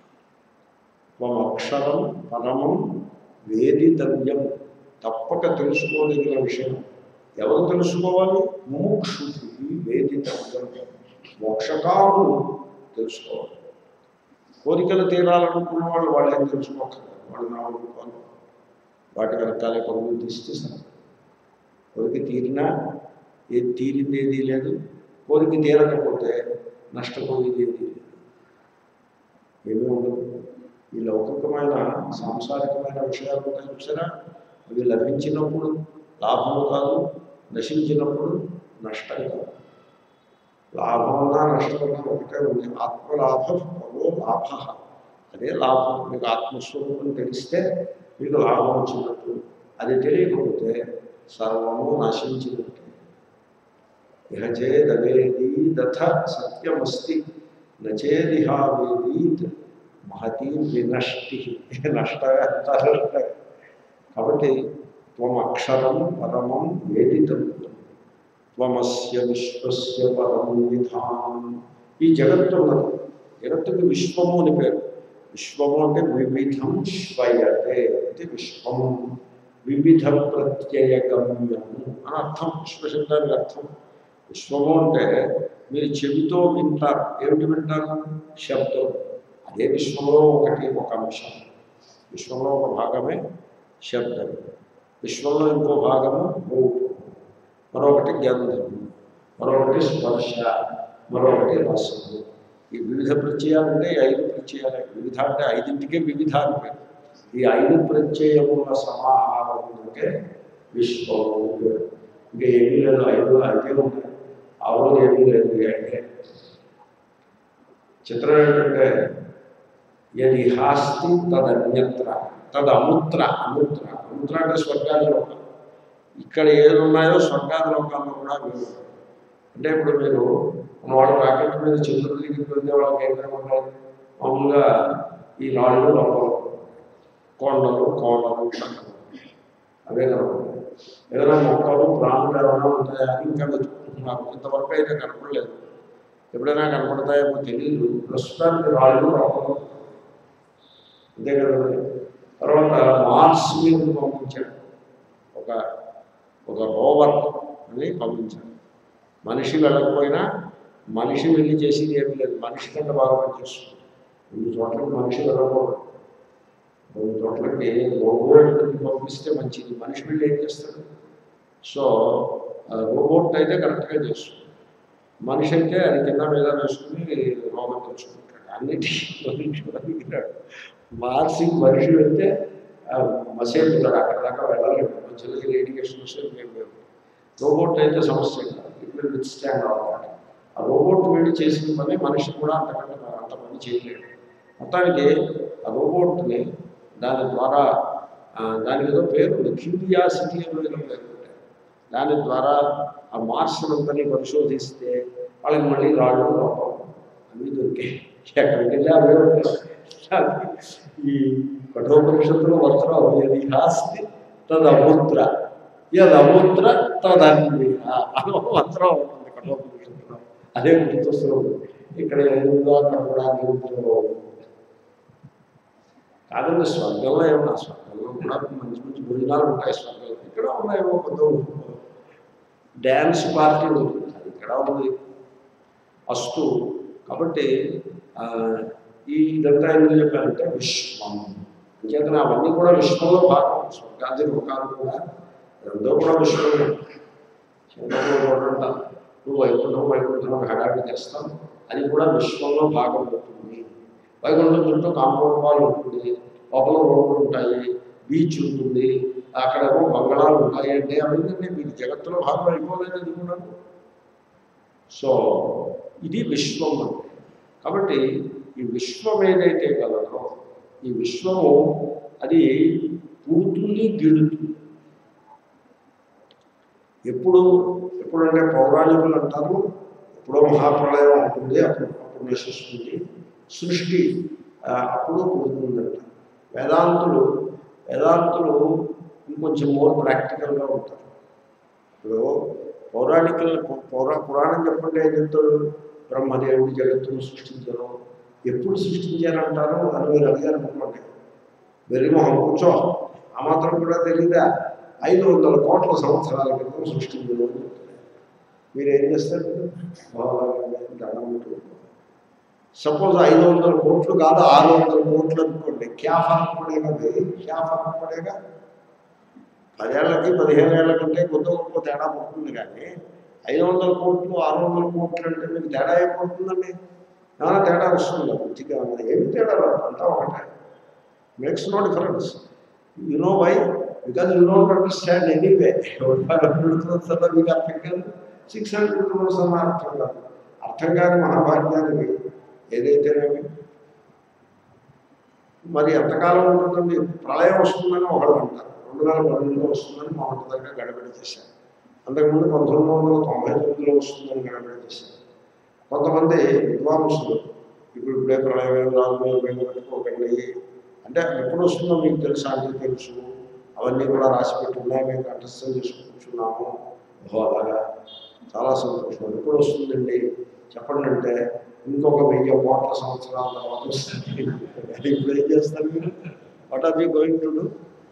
అక్షరం పరమం వేదితవ్యం. తప్పక తెలుసుకోదగిన విషయం. ఎవరు తెలుసుకోవాలి? ముముక్షుకి వేదితవ్యం. మోక్షకారులు తెలుసుకోవాలి. కోరికలు తీరాలనుకున్న వాళ్ళు ఏం తెలుసుకోకర్లేదు. వాళ్ళు నామరూపాలు వాటి వెనకాలే పరుగులు తీస్తే సరే. కోరిక తీరినా తీరింది ఏదీ లేదు. కోరిక తీరకపోతే నష్టపోయేది ఏదీ లేదు. ఏమీ ఉండదు. ఈ లౌకికమైన సాంసారికమైన విషయాలు ఉంటాయి చూసారా, అవి లభించినప్పుడు లాభము కాదు, నశించినప్పుడు నష్టం కాదు. లాభమన్నా నష్టమన్నా ఒకటే ఉంది. ఆత్మలాభ పరో లాభ. అదే లాభం. మీకు ఆత్మస్వరూపం తెలిస్తే మీకు లాభం వచ్చినట్టు, అది తెలియకపోతే సర్వము నశించినట్టు. ఇహ చేదవేదీదథ సత్యమస్తి నచేదిహావేదీత్ మహతీ వినష్టి. నష్టమే అంటారు. కాబట్టి త్వమక్షరం పరమం వేదితం త్వమస్య విశ్వస్య పరం విధానం. ఈ జగత్తు ఉన్నది. జగత్తుకి విశ్వము అని పేరు. విశ్వము అంటే వివిధం శ్వయతే. అంటే విశ్వం వివిధ ప్రత్యయగమ్యము అని అర్థం. విశ్వశబ్దానికి అర్థం. విశ్వము అంటే మీరు చెవితో వింటారు. ఏమిటి వింటారు? శబ్దం. అదే విశ్వంలో ఒక అంశం. విశ్వంలో ఒక భాగమే శబ్దం. విశ్వంలో ఇంకో భాగము రూపం, మరొకటి గంధము, మరొకటి స్పర్శ, మరొకటి రసము. ఈ వివిధ ప్రత్యయాలు అంటే 5 ప్రత్యయాలే. వివిధ అంటే 5ంటికే వివిధ అంటే ఈ 5 ప్రత్యయముల సమాహారముకే విశ్వము. ఇంకా ఏమీ లేదు. 5 అయితే ఉంటాయి. ఆ రోజు ఏమీ లేదు. అంటే చిత్రం ఏంటంటే యది హాస్తి తదన్యత్ర తదముత్ర. అముత్ర అంటే స్వర్గాది లోకాలు. ఇక్కడ ఏది ఉన్నాయో స్వర్గాది లోకాల్లో కూడా వీళ్ళు. అంటే ఇప్పుడు మీరు వాడు రాకెట్ మీద చంద్రుడి దగ్గరికి వెళ్తే వాళ్ళకి ఏం కనబడ్డాయి? మామూలుగా ఈ రాళ్ళు లోపల కొండలు కోణలు అవే కనబడ్డాయి. ఏదైనా మొక్కలు ప్రాణులు ఏమైనా ఉంటాయా అని ఇంకా వెతుకుంటున్నారు. ఇంతవరకు అయితే కనపడలేదు. ఎప్పుడైనా కనపడతాయేమో తెలియదు. ప్రస్తుతానికి రాళ్ళు రావడం అంతే కదండి. తర్వాత మార్స్ మీద పంపించాడు, ఒక ఒక రోవర్ అని పంపించాడు. మనిషి వెళ్ళకపోయినా మనిషి వెళ్ళి చేసేది ఏమీ లేదు. మనిషి కంటే బాగా పనిచేస్తుంది. కొన్ని చోట్లకి మనిషి వెళ్ళకూడదు, కొన్ని చోట్లకి రోబోట్ని పంపిస్తే మంచిది. మనిషి వెళ్ళి ఏం చేస్తాడు? సో రోబోట్ అయితే కరెక్ట్గా చేస్తుంది. మనిషి అయితే అది కింద మీద వేసుకుని రోగం తెచ్చుకుంటాడు. అన్నిటికీ మార్చి మనిషి వెళ్తే మసేపుతాడు, అక్కడ దాకా వెళ్ళలేడు. మధ్యలో రేడియేషన్ వస్తే మేము లేవు. రోబోట్ అయితే సమస్య కాదు, ఇప్పుడు విత్ స్టాండ్ అవ్వాలి. ఆ రోబోట్ వెళ్ళి చేసిన పని మనిషి కూడా అంతకంటే అంత పని చేయలేడు. మొత్తానికి ఆ రోబోట్ని దాని ద్వారా దానికి ఏదో పేరు ఉంది, క్యూరియాసిటీ అని ఏదో పేరు ఉంటాయి. దాని ద్వారా ఆ మార్సులంతని పరిశోధిస్తే వాళ్ళకి మళ్ళీ రాళ్ళు లోపం అన్నీ దొరికాయి. ఎక్కడికి వెళ్ళి అవే ఉంటాయి. ఈ కఠోపనిషత్తులో మంత్రం ఏది హాస్తి తదముద్ర, యదముద్ర తదన్విహ అని మంత్రం ఉంటుంది కఠోపనిషత్తులో. అదే గుర్తొస్తుంది. ఇక్కడ ఏదో అక్కడ కూడా కాదండి. స్వర్గంలో ఏమన్నా, స్వర్గంలో కూడా మంచి మంచి భోజనాలు ఉంటాయి. స్వర్గంలో ఇక్కడ ఉన్నాయేమో కొంత డ్యాన్స్ పార్టీ ఉంటుంది, అది ఇక్కడ ఉంది. అస్తు. కాబట్టి ఇదంతా ఎందుకు చెప్పారంటే విశ్వం అంచేతన అవన్నీ కూడా విశ్వంలో భాగం. స్వర్గాది లోకాలు కూడా రెండో కూడా విశ్వంలో. చంద్రబాబు నువ్వు వైకుంఠం హడావిడి చేస్తాం, అది కూడా విశ్వంలో భాగం అవుతుంది. వైకుంఠం చుట్టూ కాంపౌండ్ వాల్ ఉంటుంది, లోపల రోడ్లు ఉంటాయి, బీచ్ ఉంటుంది, అక్కడేమో బంగళాలు ఉంటాయి. అంటే అవిందండి మీరు జగత్తులో భాగం అయిపోలేదు అనుకున్నాను. సో ఇది విశ్వం అంటే. కాబట్టి ఈ విశ్వం ఏదైతే కలదో ఈ విశ్వము అది పుడుతుంది, గిడుతుంది. ఎప్పుడంటే పౌరాణికులు అంటారు ఎప్పుడో మహాప్రళయం ఉంటుంది, అప్పుడు నశిస్తుంది సృష్టి, అప్పుడు పుడుతుందంట. వేదాంతులు ఇంకొంచెం మోర్ ప్రాక్టికల్గా ఉంటారు. ఇప్పుడు పురాణం చెప్పండి ఏం చెప్తాడు? బ్రహ్మదేవుడు జగత్తును సృష్టించారు. ఎప్పుడు సృష్టించారంటారు అని మీరు అడిగారు అనుకోండి, వెర్రిమొహం కూర్చో, ఆ మాత్రం కూడా తెలీదా? 500 కోట్ల సంవత్సరాల క్రితం సృష్టించరు అని చెప్తారు. మీరు ఏం చేస్తారు? సపోజ్ 500 కోట్లు కాదు 600 కోట్లు అనుకోండి, క్యా ఫర్క్ పడేగా? క్యా ఫర్క్ పడేగా? 10 ఏళ్ళకి 15 ఏళ్ళ కంటే గొప్ప తేడా పడుతుంది. కానీ 500 కోట్లు 600 కోట్లు అంటే మీకు తేడా ఏమవుతుందండి? ఏమైనా తేడా వస్తుందా? మంచిగా ఉన్నది ఏమి తేడా రాదు, అంతా ఒకటే. Makes no difference. You know why? Because you don't understand anyway. 500 crores అన్నా మీకు అర్థం కాదు, 600 crores అన్నా అర్థం కాదు. అర్థం కాని మహాభాగ్యానికి ఏదైతేనేమి మరి ఎంతకాలం ఉంటుందండి? ప్రళయం వస్తుందని ఒకళ్ళు అంటారు, 2012లో వస్తుందని మొదటి దగ్గర గడబడి చేశారు. అంతకుముందు 1999లో వస్తుందని గడబడి చేశారు. కొంతమంది విద్వాంసులు ఇప్పుడే ప్రళయం రాదు మీరు పెట్టుకోకండి అంటే, ఎప్పుడు వస్తుందో మీకు తెలుసా అంటే తెలుసు, అవన్నీ కూడా రాసి పెట్టుకున్నాయి, మేము కంఠస్థం చేసి కూర్చున్నాము. ఓహో అలాగా, చాలా సంతోషం. ఎప్పుడు వస్తుందండి చెప్పండి అంటే, ఇంకొక 1000 కోట్ల సంవత్సరాల తర్వాత వస్తుంది. ఇప్పుడు ఏం చేస్తారు మీరు? What are you going to do?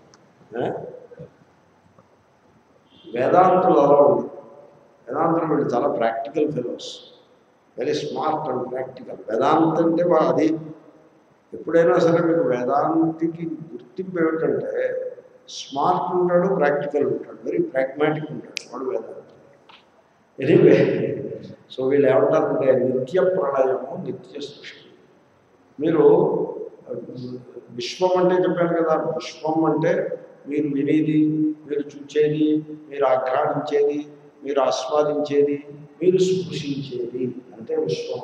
వేదాంతులు అలా ఉంది. వేదాంతులు వీళ్ళు చాలా practical fellows, very smart and practical. Vedanta అంటే అది ఎప్పుడైనా సరే మీకు వేదాంతికి గుర్తింపు ఏమిటంటే స్మార్ట్ ఉంటాడు, ప్రాక్టికల్ ఉంటాడు, వెరీ ప్రాగ్మాటిక్ ఉంటాడు వాడు వేదాంతి. ఎనీవే, సో వీళ్ళు ఏమంటారంటే నిత్య ప్రళయము, నిత్య సృష్టి. మీరు విశ్వం అంటే చెప్పాను కదా, విశ్వం అంటే మీరు వినేది, మీరు చూచేది, మీరు ఆఘ్రానించేది, మీరు ఆస్వాదించేది, మీరు స్పృశించేది అంటే విశ్వం.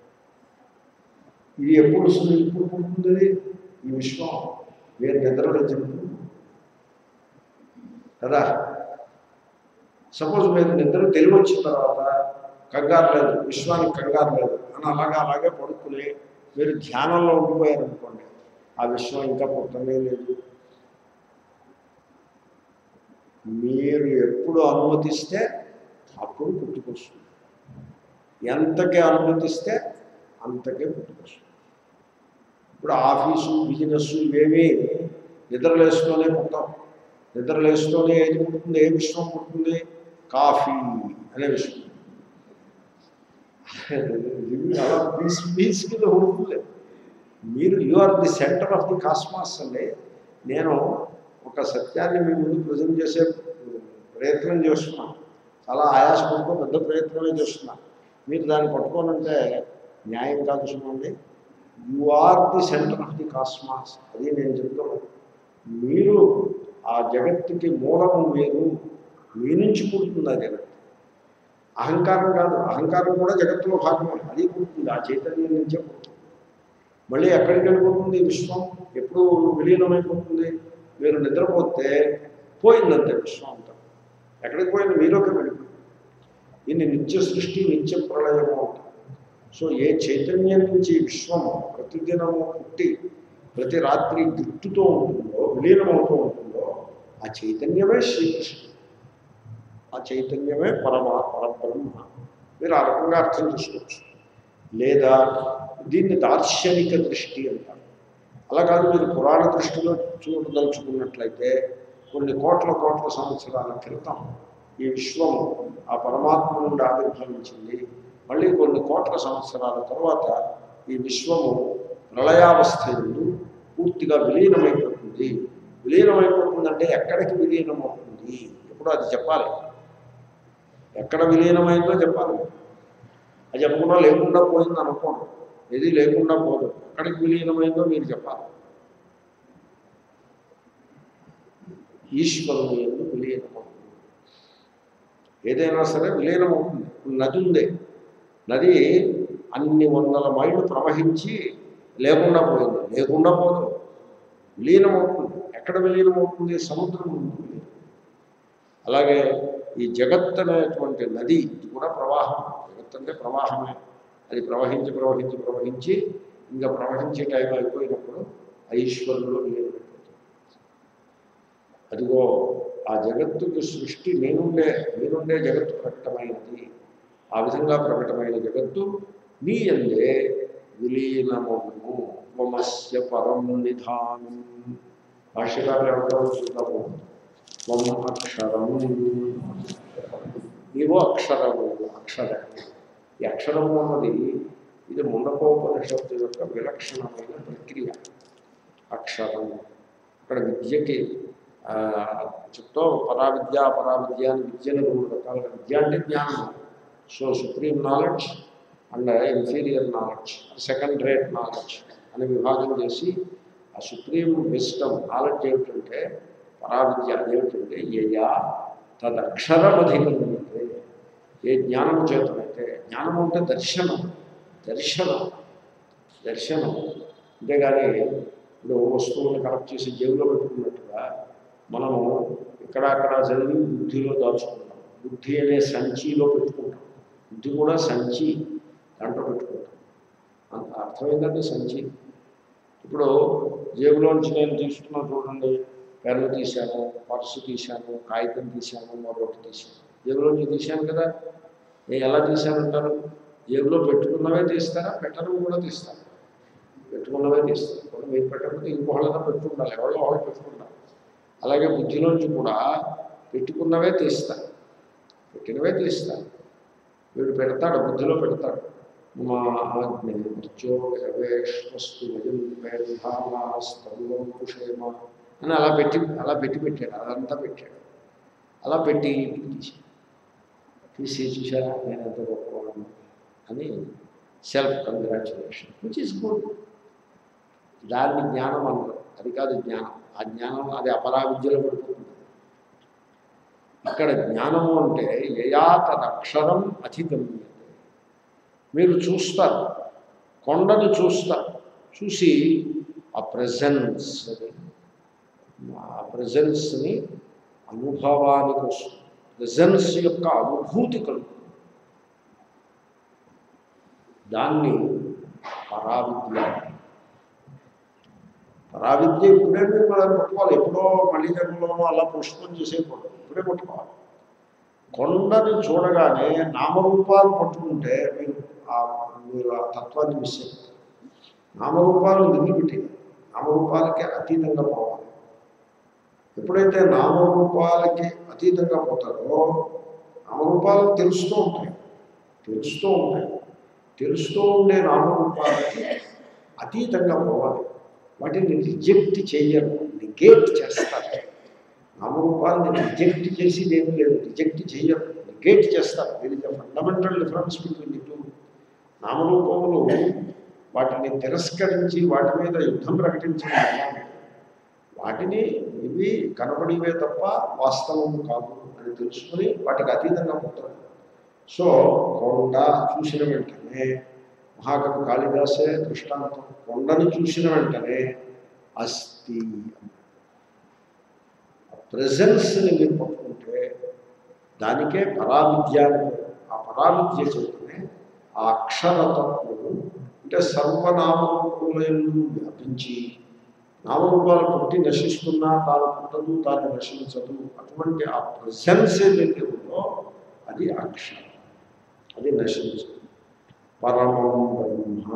ఇది ఎప్పుడు పుడుతుంది? ఈ విశ్వం మీరు నిద్రలేచినప్పుడు కదా. సపోజ్ మీరు నిద్ర తెలివి వచ్చిన తర్వాత కంగారు లేదు, విశ్వానికి కంగారు లేదు అని అలాగే పడుకుని మీరు ధ్యానంలో ఉండిపోయారనుకోండి, ఆ విశ్వం ఇంకా పుట్టనే లేదు. మీరు ఎప్పుడు అనుమతిస్తే అప్పుడు పుట్టుకొస్తుంది. ఎంతకే అనుమతిస్తే అంతకే పుట్టుకొస్తుంది. ఇప్పుడు ఆఫీసు బిజినెస్ ఇవేమీ నిద్రలేస్తూనే పుట్టాం. నిద్రలేస్తూనే ఏది పుట్టింది, ఏ విశ్వం పుట్టింది? కాఫీ అనే విషయం. అలా పీస్ కింద పుడుతుంది. మీరు you are the centre of the cosmos అండి. నేను ఒక సత్యాన్ని మీ ముందు ప్రజెంట్ చేసే ప్రయత్నం చేస్తున్నాను. చాలా ఆయాసపడుతూ పెద్ద ప్రయత్నమే చేస్తున్నాను. మీరు దాన్ని పట్టుకోనంటే న్యాయం కాదు చూడండి. You are the centre of the cosmos. అది నేను చెప్తున్నాను. మీరు ఆ జగత్తుకి మూలము. మీరు మీ నుంచి పుడుతుంది ఆ జగత్తు. అహంకారం కాదు. అహంకారం కూడా జగత్తులో భాగమే. అది పుడుతుంది, ఆ చైతన్యం నుంచే పుడుతుంది. మళ్ళీ ఎక్కడికి వెళ్ళిపోతుంది విశ్వం? ఎప్పుడు విలీనమైపోతుంది? మీరు నిద్రపోతే పోయిందంటే విశ్వం అంతా. ఎక్కడికి పోయింది? మీలోకి వెళ్ళిపోయింది. దీన్ని నిత్య సృష్టి, నిత్య ప్రళయము అంటారు. సో ఏ చైతన్యం నుంచి విశ్వం ప్రతిదినము పుట్టి ప్రతి రాత్రి గిట్టుతూ ఉంటుందో, విలీనమవుతూ ఉంటుందో, ఆ చైతన్యమే శ్రీకృష్ణుడు. ఆ చైతన్యమే పరబ్రహ్మ. మీరు ఆ రకంగా అర్థం చేసుకోవచ్చు. లేదా దీన్ని దార్శనిక దృష్టి అంటారు. అలా కాదు, మీరు పురాణ దృష్టిలో చూడదలుచుకున్నట్లయితే కొన్ని కోట్ల సంవత్సరాల క్రితం ఈ విశ్వము ఆ పరమాత్మ నుండి ఆవిర్భవించింది. మళ్ళీ కొన్ని కోట్ల సంవత్సరాల తర్వాత ఈ విశ్వము ప్రళయావస్థ నుండి పూర్తిగా విలీనమైపోతుంది. విలీనమైపోతుందంటే ఎక్కడికి విలీనమవుతుంది? ఎప్పుడు అది చెప్పాలి. ఎక్కడ విలీనమైందో చెప్పాలి. అది చెప్పకుండా లేకుండా పోయింది అనుకోండి. ఏది లేకుండా పోదు. ఎక్కడికి విలీనమైందో మీరు చెప్పాలి. ఈశ్వరుని యందు విలీనమవుతుంది. ఏదైనా సరే విలీనమవుతుంది. నది ఉంది. నది అన్ని వందల మైళ్ళు ప్రవహించి లేకుండా పోయింది. లేకుండా పోదు, విలీనమవుతుంది. ఎక్కడ విలీనమవుతుంది? సముద్రం ఉంది. అలాగే ఈ జగత్ అనేటువంటి నది, ఇది కూడా ప్రవాహం. జగత్ అంటే ప్రవాహమే. అది ప్రవహించి ఇంకా ప్రవహించే టైం అయిపోయినప్పుడు ఈశ్వరులో విలీనమైపోతుంది. అదిగో ఆ జగత్తుకి సృష్టి నేనుండే జగత్తు ప్రకటమైనది. ఆ విధంగా ప్రకటమైన జగత్తు నీ యందే విలీనమవును. త్వమస్య పరం నిధానం. భాష్యకారులు ఏమంటారో చూద్దాము. త్వం అక్షరం. నీవు అక్షరము. ఈ అక్షరము అన్నది ఇది ముండకోపనిషత్తు యొక్క విలక్షణమైన ప్రక్రియ. అక్షరం ఇక్కడ విద్యకి చెప్తూ పరావిద్య అని విద్యను 2 రకాలుగా. విద్య అంటే జ్ఞానం. So supreme knowledge and inferior knowledge, second rate knowledge అని విభాగం చేసి ఆ సుప్రీం విజ్డమ్ నాలెడ్జ్ ఏమిటంటే పరావిద్య ఏమిటంటే యయా తదక్షరమధిగమ్యతే. ఏ జ్ఞానము చేతనైతే, జ్ఞానము అంటే దర్శనం. అంతేగాని ఇప్పుడు వస్తువులను కలెక్ట్ చేసి జేబులో పెట్టుకున్నట్టుగా మనము ఇక్కడ చదివి బుద్ధిలో దాచుకుంటాం. బుద్ధి అనే సంచిలో పెట్టుకుంటాం. బుద్ధి కూడా సంచి, దాంట్లో పెట్టుకుంటాం. అంత అర్థమైందంటే సంచి. ఇప్పుడు జేబులోంచి నేను తీసుకున్నా చూడండి, పెన్ను తీశాను, పర్సు తీశాను, కాగితం తీశాను, మరొకటి తీశాను. జేబులోంచి తీశాను కదా. నేను ఎలా తీశానంటారు? జేబులో పెట్టుకున్నవే తీస్తారా? పెట్టడం కూడా తీస్తాను. పెట్టుకున్నవే తీస్తారు. ఇప్పుడు మీరు పెట్టకపోతే ఇంకోళ్ళైనా పెట్టుకుంటారు, ఎవరో వాళ్ళు పెట్టుకుంటారు. అలాగే బుద్ధిలోంచి కూడా పెట్టుకున్నవే తీస్తారు, పెట్టినవే తీస్తారు. వీడు పెడతాడు, బుద్ధిలో పెడతాడు. మా మృత్యో రవేష్వస్తు క్షేమ అని అలా పెట్టాడు. అదంతా పెట్టాడు. అలా పెట్టి తీసి చూసారా నేను ఎంత గొప్పవాడు అని self congratulation, which is good. దాన్ని జ్ఞానం అన్నారు. అది కాదు జ్ఞానం. ఆ జ్ఞానం అది అపరావిద్యలో పడిపోతుంది. ఇక్కడ జ్ఞానము అంటే యయా తదక్షరం అధిగమ్యతే. మీరు చూస్తారు, కొండను చూస్తారు. చూసి ఆ ప్రెజెన్స్ని అనుభవానికి వస్తుంది. ప్రెజెన్స్ యొక్క అనుభూతి కలుగుతుంది. దాన్ని పరావిద్య. పరావిద్య ఇప్పుడే మీరు మనం పట్టుకోవాలి. ఎప్పుడో మళ్ళీ జన్మలోనో అలా పోస్ట్పోన్ చేసేయకూడదు. ఇప్పుడే పట్టుకోవాలి. కొండని చూడగానే నామరూపాలు పట్టుకుంటే మీరు ఆ తత్వాన్ని మిస్ అయిపోతారు. నామరూపాలు వదిలిపెట్టి నామరూపాలకి అతీతంగా పోవాలి. ఎప్పుడైతే నామరూపాలకి అతీతంగా పోతారో నామరూపాలు తెలుస్తూ ఉంటాయి. తెలుస్తూ ఉండే నామరూపాలకి అతీతంగా పోవాలి. వాటిని రిజెక్ట్ చేయరు, నిగేట్ చేస్తారు. నామరూపాలని రిజెక్ట్ చేసేది ఏమీ లేదు, రిజెక్ట్ చేయరు, నిగేట్ చేస్తారు. దీని fundamental difference between the two. నామరూపములు వాటిని తిరస్కరించి వాటి మీద యుద్ధం ప్రకటించడం, వాటిని ఇవి కనబడివే తప్ప వాస్తవం కాదు అని తెలుసుకుని వాటికి అతీతంగా పోతారు. సో కొండ చూసిన వెంటనే మహాకవి కాళిదాసే దృష్టాంతం. కొండని చూసిన వెంటనే అస్థి ప్రెజెన్స్ని మీరు పట్టుకుంటే దానికే పరావిద్య. ఆ పరావిద్య చేతనే ఆ అక్షరతత్వము అంటే సర్వనామరూపములందు వ్యాపించి నామరూపాలు పుట్టి నశిస్తున్నా తాను పుట్టదు, తాను నశించదు. అటువంటి ఆ ప్రెజెన్స్ ఏదైతే ఉందో అది అక్షరం, అది నశించదు. పరమం బ్రహ్మ,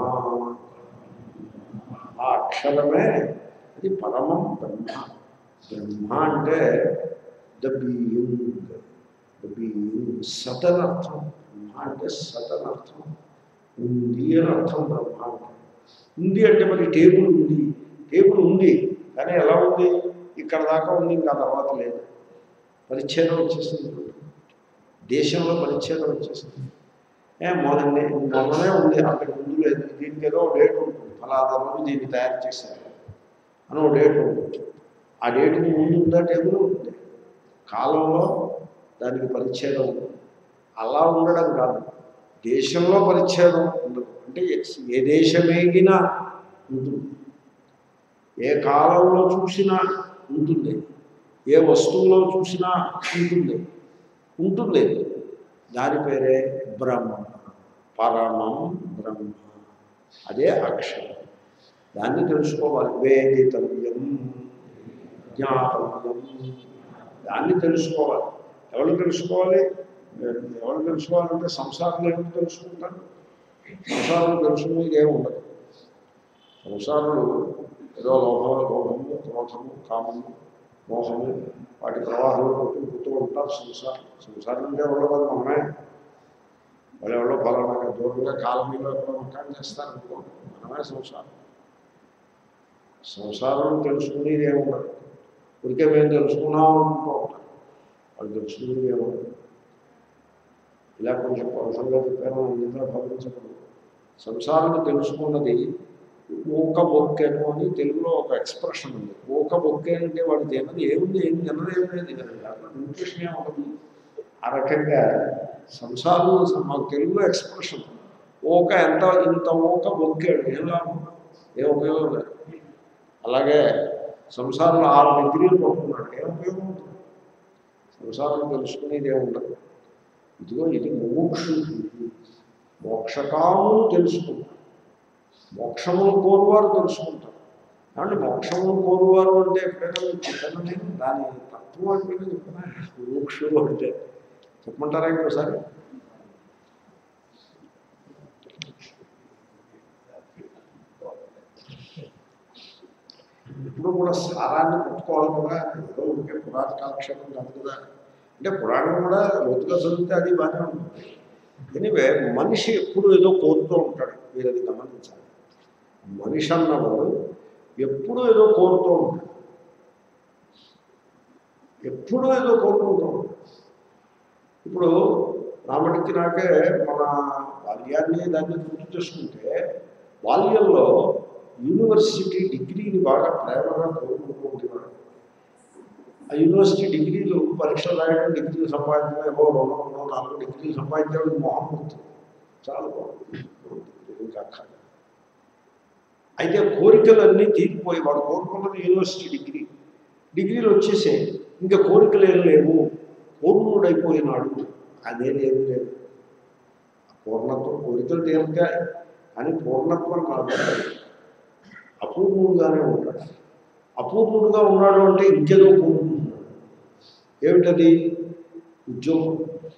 ఆ అక్షరమే అది పరమం బ్రహ్మ. బ్రహ్మ అంటే ద బీయింగ్, సత్ అని అర్థం. బ్రహ్మ అంటే సత్ అని అర్థం, ఉంది అని అర్థం. బ్రహ్మ అంటే ఉంది అంటే మరి టేబుల్ ఉంది కానీ ఎలా ఉంది? ఇక్కడ దాకా ఉంది, ఇంకా తర్వాత లేదు. పరిచ్ఛేదం వచ్చేసింది. దేశంలో పరిచ్ఛేదం వచ్చేసింది. మొన్ననే ఉంది, అంతకు ముందు లేదు. దీనికి ఏదో డేట్ ఉంటుంది, ఫలానా రోజు దీన్ని తయారు చేశారు అని ఒక డేట్ ఉంటుంది. ఆ డేట్కి ముందు ఉందా టేబుల్ ఉంటుంది, కాలంలో దానికి పరిచ్ఛేదం ఉంటుంది. అలా ఉండడం కాదు, దేశంలో పరిచ్ఛేదం ఉండదు. అంటే ఏ దేశమేగినా ఉంటుంది, ఏ కాలంలో చూసినా ఉంటుంది, ఏ వస్తువులో చూసినా ఉంటుంది. దాని పేరే బ్రహ్మ, పరమం బ్రహ్మ. అదే అక్షరం. దాన్ని తెలుసుకోవాలి. వేదితవ్యం, జ్ఞాతవ్యం. దాన్ని తెలుసుకోవాలి. ఎవరు తెలుసుకోవాలంటే సంసారంలో ఏమి తెలుసుకుంటారు? సంసారం తెలుసుకునేది ఏమి ఉండదు. సంసారంలో ఏదో లోభము, క్రోధము, కామము, మోహము, వాటి ప్రవాహంలో కొట్టుకుతూ ఉంటారు. సంసారం అంటే ఎవరో మనమే. వాళ్ళు ఎవరో ఫలానా దూరంగా కాలనీలో ఎక్కడో మకాన్ని చేస్తారనుకో, మనమే సంసారం తెలుసుకునేది ఏముండదు. ఉడికే మేము తెలుసుకున్నాం అనుకుంటూ ఉంటారు, వాళ్ళు తెలుసుకునేది ఏముండదు. ఇలా కొంచెం కొరసంగా చెప్పాను, నిద్ర భావించకూడదు. సంసారం తెలుసుకున్నది ఊక బొక్కెను అని తెలుగులో ఒక ఎక్స్ప్రెషన్ ఉంది. ఊక బొక్కే అంటే వాడు తిన్నది ఏముంది, ఏం తిన్నదేమనేది న్యూట్రిషన్ ఏముండదు. ఆ రకంగా సంసారం మాకు తెలుగులో ఎక్స్ప్రెషన్ ఊక ఇంత ఊక బొక్కాడు, ఏం లాభం, ఏ ఉపయోగం లేదు. అలాగే సంసారంలో 6 డిగ్రీలు పట్టుకున్నాడు, ఏం ఉపయోగం ఉంటుంది? సంసారం తెలుసుకునేది ఏముండదు. ఇదిగో ఇది మోక్షుడు, మోక్షకాములు తెలుసుకుంటారు, మోక్షమును కోరువారు తెలుసుకుంటారు. కాబట్టి మోక్షమును కోరువారు అంటే ఎప్పుడైనా మీరు చెప్పాను, నేను దాని తత్వం అయిపోయినా చెప్పినా. మోక్షుడు అంటే చెప్పమంటారా ఇంకోసారి? ఇప్పుడు కూడా సారాన్ని పట్టుకోవాలి కదా, ఏదో ఉంటే పురాణ కాలక్షేపం కాదు కదా. అంటే పురాణం కూడా లోతుగా చదివితే అది బాగానే ఉంటుంది. ఎనివే మనిషి ఎప్పుడు ఏదో కోరుతూ ఉంటాడు, మీరు అది గమనించాలి. మనిషి అన్నవాడు ఎప్పుడూ ఏదో కోరుతూ ఉంటాడు, ఎప్పుడూ ఏదో కోరుకుంటూ ఉంటాడు. ఇప్పుడు రామడికి నాకే మన బాల్యాన్ని దాన్ని గుర్తు చేసుకుంటే, బాల్యంలో యూనివర్సిటీ డిగ్రీని బాగా ప్రేమగా కోరుకుంటూ ఉండేవాడు. ఆ యూనివర్సిటీ డిగ్రీలు పరీక్షలు రాయడం, డిగ్రీలు సంపాదించడం, ఏవో 2-4 డిగ్రీలు సంపాదించడం మోహం ఉంటుంది. చాలా బాగుంటుంది. ఇంకా అయితే కోరికలన్నీ తీరిపోయి వాడు కోరుకున్నది యూనివర్సిటీ డిగ్రీలు వచ్చేసే, ఇంకా కోరికలు ఏం లేవు, పూర్ణుడైపోయినాడు. అదేమీ లేదు. పూర్ణత్వం, కోరికలు తీరుతాయి కానీ పూర్ణత్వం కాదు, అపూర్ణుడుగానే ఉంటాడు. అపూర్ణుడుగా ఉన్నాడు అంటే ఇంకేదో కోరుకుంటున్నాడు. ఏమిటది? ఉద్యోగం.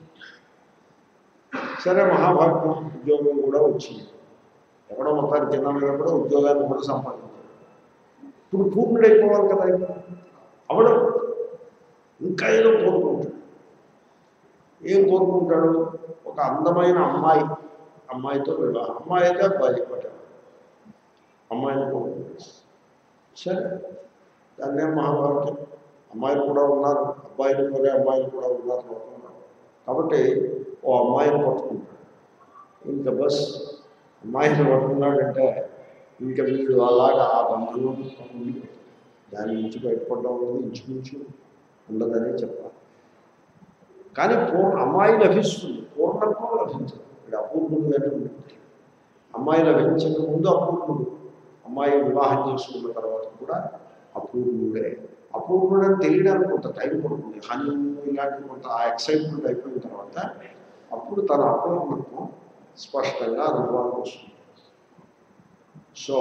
సరే, మహాభాగ్యం, ఉద్యోగం కూడా వచ్చింది. ఎక్కడో మొత్తానికి కింద మీద కూడా ఉద్యోగాన్ని కూడా సంపాదించాడు. ఇప్పుడు పూర్ణుడైపోవాలి కదా. అవడం ఇంకా ఏదో కోరుకుంటాడు. ఏం కోరుకుంటాడు? ఒక అందమైన అమ్మాయితో వివాహం. అమ్మాయి అయితే అబ్బాయి పట్టాడు. అమ్మాయిని కోరుకుంటాడు. సరే, దాన్నే మహాభాగ్యం. అమ్మాయిలు కూడా ఉన్నారు, అబ్బాయిలు కోరే అమ్మాయిలు కూడా ఉన్నారు కాబట్టి ఓ అమ్మాయిని పట్టుకుంటాడు. ఇంకా బస్ అమ్మాయిని పట్టుకున్నాడంటే ఇంకా వీడు అలాగా ఆ బంధంలో ఉండిపోతాడు. దాని నుంచి బయటపడడం అనేది ఇంచుమించు ఉండదని చెప్పాలి. కానీ అమ్మాయి లభిస్తుంది, పూర్ణత్వం లభించదు. ఇక్కడ అపూర్ణుడుగానే ఉంటుంది. అమ్మాయి లభించక ముందు అపూర్ణుడు, అమ్మాయి వివాహం చేసుకున్న తర్వాత కూడా అపూర్ణుడే. అపూర్ణుడని తెలియడానికి కొంత టైం పడుతుంది. హనీ ఇలాంటి కొంత ఆ ఎక్సైట్మెంట్ అయిపోయిన తర్వాత అప్పుడు తన అపూర్ణత్వం స్పష్టంగా అనుభవానికి వస్తుంది. సో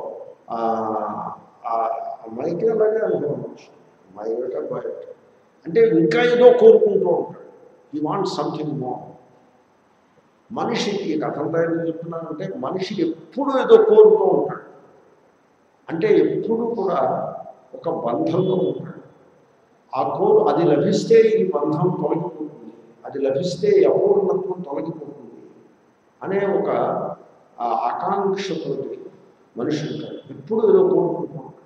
అమ్మాయికి అలాగే అనుభవం వస్తుంది. అమ్మాయి ఒకటి, అబ్బాయి ఒకటి. అంటే ఇంకా ఏదో కోరుకుంటూ ఉంటాడు. He want something more. మనిషికి కథంతా ఏం చెప్తున్నానంటే మనిషి ఎప్పుడు ఏదో కోరుతూ ఉంటాడు. అంటే ఎప్పుడు కూడా ఒక బంధంలో ఉంటాడు. ఆ అది లభిస్తే ఈ బంధం తొలగిపోతుంది, అది లభిస్తే ఈ అపూర్ణత్వం తొలగిపోతుంది అనే ఒక ఆకాంక్షతోటి మనిషి ఉంటాడు. ఎప్పుడు ఏదో కోరుకుంటూ ఉంటాడు.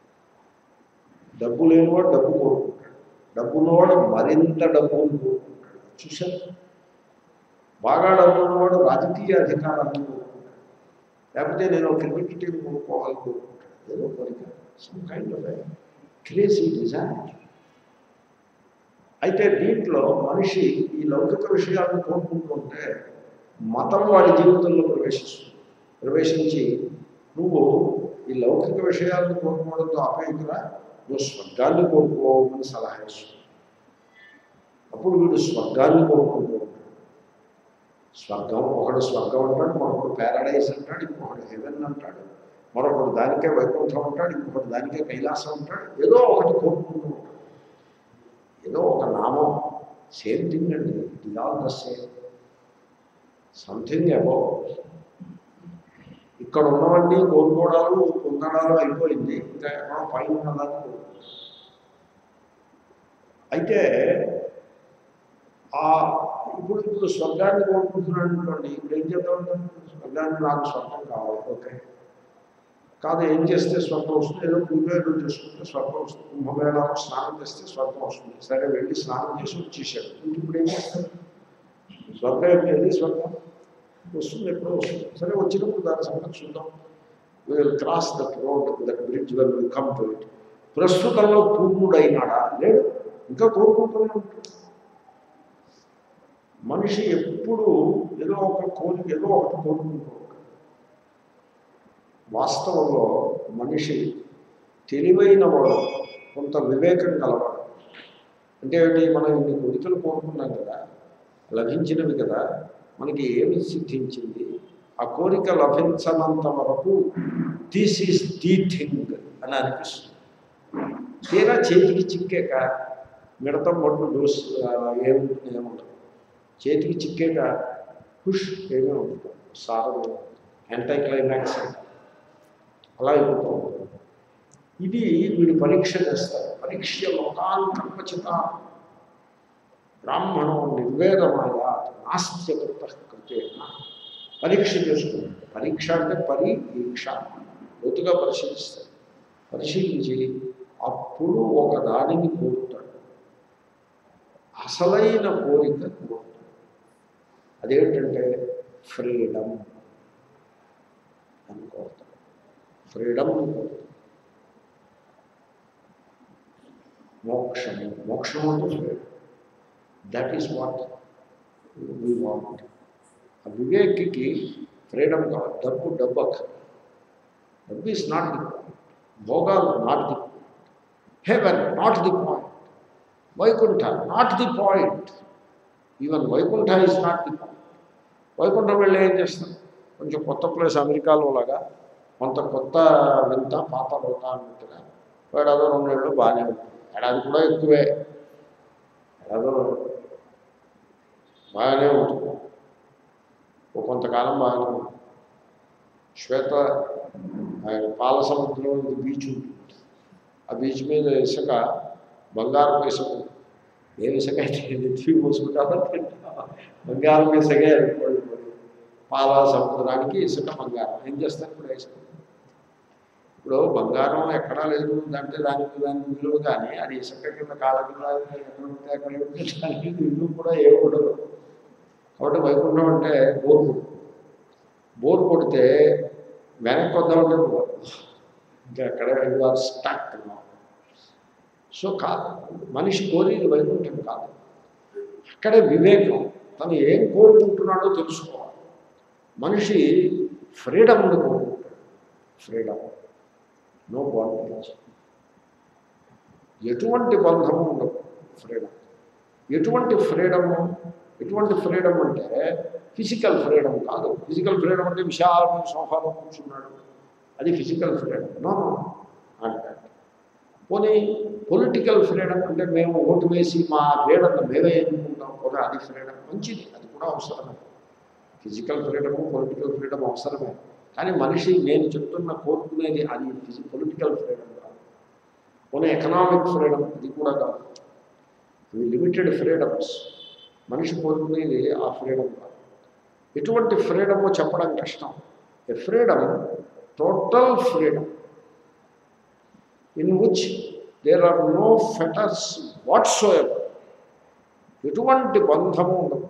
డబ్బు లేనివాడు డబ్బు కోరుకుంటాడు, డబ్బు ఉన్నవాడు మరింత డబ్బును కోరుకుంటాడు. చూశారు? బాగా డబ్బు ఉన్నవాడు రాజకీయ అధికారాన్ని కోరుకుంటాడు, లేకపోతే నేను క్రికెట్ టీం కోరుకోవాలి కోరుకుంటాడు. ఏదో కోరిక, some kind of crazy desire. అయితే దీంట్లో మనిషి ఈ లౌకిక విషయాలను కోరుకుంటూ ఉంటే మతం వాడి జీవితంలో ప్రవేశించి నువ్వు ఈ లౌకిక విషయాలను కోరుకోవడంతో ఆపేయకురా, నువ్వు స్వర్గాన్ని కోరుకోవని సలహా ఇస్తుంది. అప్పుడు వీడు స్వర్గాన్ని కోరుకుంటూ ఉంటాడు. ఒకడు స్వర్గం అంటాడు, మరొకడు ప్యారడైజ్ అంటాడు, ఇంకొకడు హెవెన్ అంటాడు, మరొకడు దానికే వైకుంఠం అంటాడు, ఇంకొకటి దానికే కైలాసం అంటాడు. ఏదో ఒకటి కోరుకుంటూ ఉంటాడు. ఏదో ఒక నామం. సేమ్ థింగ్ అండి. It is all the same. Something above. ఇక్కడ ఉన్నవన్నీ కోరుకోవడాలు పొందడాలు అయిపోయింది. ఇంకా ఎక్కడో పైన ఉన్నదాన్ని కోరుకుంటాడు. అయితే ఇప్పుడు స్వర్గాన్ని కోరుకుంటున్నాడు అనుకోండి. ఇప్పుడు ఏం చేద్దాం? స్వర్గాన్ని నాకు స్వర్గం కావాలి. ఓకే, కాదు ఏం చేస్తే స్వర్గం వస్తుంది? ఏదో పూజలు చేసుకుంటే స్వర్గం వస్తుంది. కుంభమేళలో స్నానం చేస్తే స్వర్గం వస్తుంది. సరే, వెళ్ళి స్నానం చేసి వచ్చేసాడు. ఇప్పుడు ఏం చేస్తాడు? స్వర్గం ఏమిటి? స్వర్గం వస్తుంది, ఎప్పుడో వస్తుంది. సరే, వచ్చినప్పుడు దాని సంగతి చూద్దాం. Will cross that road, that bridge well will come to it. ప్రస్తుతంలో పూర్ణుడైనాడా? లేడు, ఇంకా కోరుకుంటూనే ఉంటాడు. మనిషి ఎప్పుడు ఏదో ఒక కోరిక, ఏదో ఒకటి కోరుకుంటూ ఉంటాడు. వాస్తవంలో మనిషి తెలివైన వాడు, కొంత వివేకం గలవాడు. అంటే ఏంటి? మనం ఇన్ని కోరికలు కోరుకున్నాం కదా, లభించినవి కదా, మనకి ఏమి సిద్ధించింది? ఆ కోరిక లభించనంత వరకు దిస్ ఈజ్ ది థింగ్ అని అనిపిస్తుంది. తీరా చేతికి చిక్కాక మిడతం పట్టు డోస్ ఏముంటుంది? చేతికి చిక్కాక పుష్ ఏమీ ఉంటుంది, సారం, యాంటై క్లైమాక్స్ అలా అయిపోతూ ఉంటుంది. ఇది వీడు పరీక్ష చేస్తారు. పరీక్ష లోకాన్ కల్పచిత బ్రాహ్మణో నిర్వేదమాయ నాస్త్యకృత కృతేన. పరీక్ష చేసుకుంటాడు. పరీక్ష అంటే పరీక్ష, లోతుగా పరిశీలిస్తాడు. పరిశీలించి అప్పుడు ఒక దానిని కోరుతాడు. అసలైన కోరిక కోరుతాడు. అదేంటంటే ఫ్రీడమ్ అని కోరుతాడు. ఫ్రీడమ్ అని కోరుతాడు. మోక్షము అంటే freedom. That is what we want. ఆ వివేక్కి ఫ్రీడమ్ కావాలి. డబ్బు అక్కర్లేదు. డబ్బు ఈజ్ నాట్ ది పాయింట్. భోగాలు not the point. Heaven not the point. Vaikuntha not the point. Even Vaikuntha is not the point. వైకుంఠం వెళ్ళి ఏం చేస్తాం? కొంచెం కొత్త ప్లేస్, అమెరికాలో లాగా కొంత కొత్త వింత పాత లోక అన్నట్టుగా వాడు అదో 2 ఏళ్ళు బాగానే ఉంటుంది, ఏడాది కూడా ఎక్కువే, ఏడాదో బాగానే ఉంటుంది, కొంతకాలం బాగానే ఉంటుంది. శ్వేత పాల సముద్రంలో బీచ్ ఉంటుంది, ఆ బీచ్ మీద ఇసుక బంగారం ఇసుక, ఏ ఇసుక అయితే నెత్తి పోసుకుంటారో తింటావా, బంగారం ఇసుకే అనుకోండి. పాల సముద్రానికి ఇసుక బంగారం, ఏం చేస్తారు ఇప్పుడు ఇసుక? ఇప్పుడు బంగారం ఎక్కడా లేదు అంటే దానికి విలువ, కానీ అది ఇసుక కింద కాళ్ళ కింద ఎక్కడ ఉంటే అక్కడ ఉంటే దానికి విలువ కూడా ఏమి ఉండదు. కాబట్టి వైకుంఠం అంటే బోర్ కొడితే వెనక్కి వద్దామంటే ఇంకా అక్కడ స్టక్. సో కాదు, మనిషి కోరేది వైకుంఠం కాదు, అక్కడే వివేకం, తను ఏం కోరుకుంటున్నాడో తెలుసుకోవాలి. మనిషి ఫ్రీడమ్ని కోరుకుంటాడు, ఫ్రీడమ్, నో బాండేజ్, ఎటువంటి బంధము ఉండదు, ఫ్రీడమ్. ఎటువంటి ఫ్రీడమ్ అంటే ఫిజికల్ ఫ్రీడమ్ కాదు. ఫిజికల్ ఫ్రీడమ్ అంటే విశాలమైన సోఫాలో కూర్చున్నాడు, అది ఫిజికల్ ఫ్రీడమ్. నో అంటే పోనీ పొలిటికల్ ఫ్రీడమ్ అంటే మేము ఓటు వేసి మా లీడర్ని మేమే ఎన్నుకుంటాం కూడా, అది ఫ్రీడమ్, మంచిది, అది కూడా అవసరమే. ఫిజికల్ ఫ్రీడము పొలిటికల్ ఫ్రీడమ్ అవసరమే, కానీ మనిషి నేను చెప్తున్న కోరుకునేది అది పొలిటికల్ ఫ్రీడమ్ కాదు. పోనీ ఎకనామిక్ ఫ్రీడమ్, ఇది కూడా కాదు. ఇవి లిమిటెడ్ ఫ్రీడమ్స్, మనిషి కోరుకునేది ఆ ఫ్రీడమ్ కాదు. ఎటువంటి ఫ్రీడమో చెప్పడం కష్టం. A freedom, total freedom, in which there are no fetters whatsoever, ఎటువంటి బంధము ఉండదు,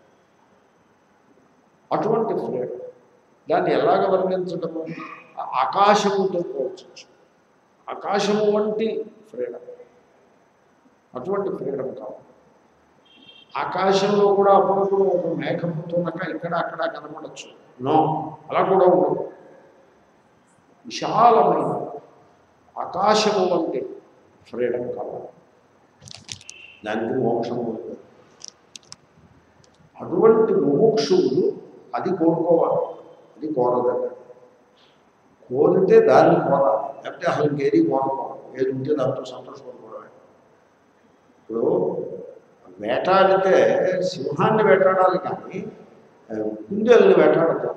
అటువంటి ఫ్రీడమ్. దాన్ని ఎలాగ వర్ణించడము? ఆకాశముతో పోల్చచ్చు, ఆకాశము వంటి ఫ్రీడమ్, అటువంటి ఫ్రీడమ్ కావాలి. ఆకాశంలో కూడా అప్పుడప్పుడు ఒక మేఘముతోనక ఇక్కడ అక్కడ కనపడచ్చు, నో, అలా కూడా ఉండదు. విశాలమైన ఆకాశము వంటి ఫ్రీడమ్ కావాలి, దానికి మోక్షము ఉంటుంది. అటువంటి మోక్షుడు అది కోరుకోవాలి, అది కోరదండి. కోరితే దాన్ని కోరాలి, లేకపోతే అసలు ఇంకేది కోరుకోవాలి, ఏది ఉంటే దాంతో సంతోషపడిపోవడమే. ఇప్పుడు వేటాడితే సింహాన్ని వేటాడాలి, కానీ కుందేళ్ళని వేటాడతాం.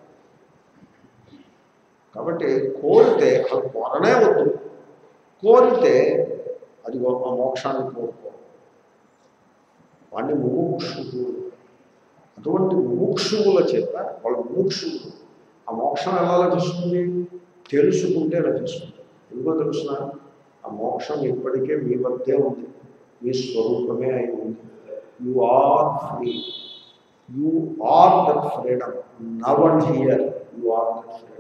కాబట్టి కోరితే అసలు కోరనే వద్దు, కోరితే అది గొప్ప మోక్షాన్ని కోరుకో, వాడిని ముముక్షుడు. అటువంటి ముముక్షువుల చేత, వాళ్ళ ముముక్షువులు, ఆ మోక్షం ఎలా లభిస్తుంది? తెలుసుకుంటే లభిస్తుంది. ఎందుకో తెలుసిన, ఆ మోక్షం ఇప్పటికే మీ వద్దే ఉంది, మీ స్వరూపమే అయి ఉంది. You are free, you are that freedom, now and here you are that freedom.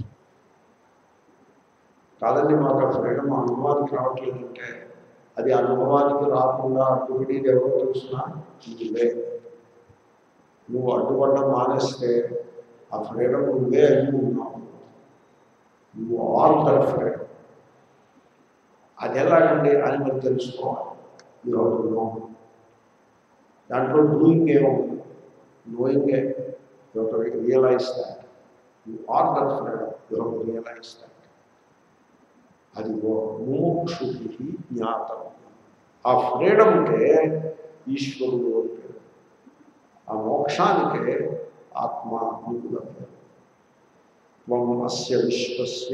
కాదండి మాకు ఆ ఫ్రీడమ్ అనుభవానికి రావట్లేదంటే, అది అనుభవానికి రాకుండా అడ్డుపడేది ఎవరో తెలుసిన, నువ్వే. నువ్వు అడ్డుపడడం మానేస్తే ఆ ఫ్రీడమ్ నువ్వే అయి ఉన్నావు. నువ్వు ఆల్ దట్ ఫ్రీడమ్. అది ఎలాగండి అని మరి తెలుసుకోవాలి. You have to know. దాంట్లో డూయింగ్ ఏముంది? నోయింగే. You have to realise that you are that freedom. You have to realise that. అది ముముక్షుడికి జ్ఞాతం. ఆ ఫ్రీడమ్కే ఈశ్వరుడు అని పేరు, ఆ మోక్షానికే ఆత్మ అని కూడా పేరు. త్వం అస్య విశ్వస్య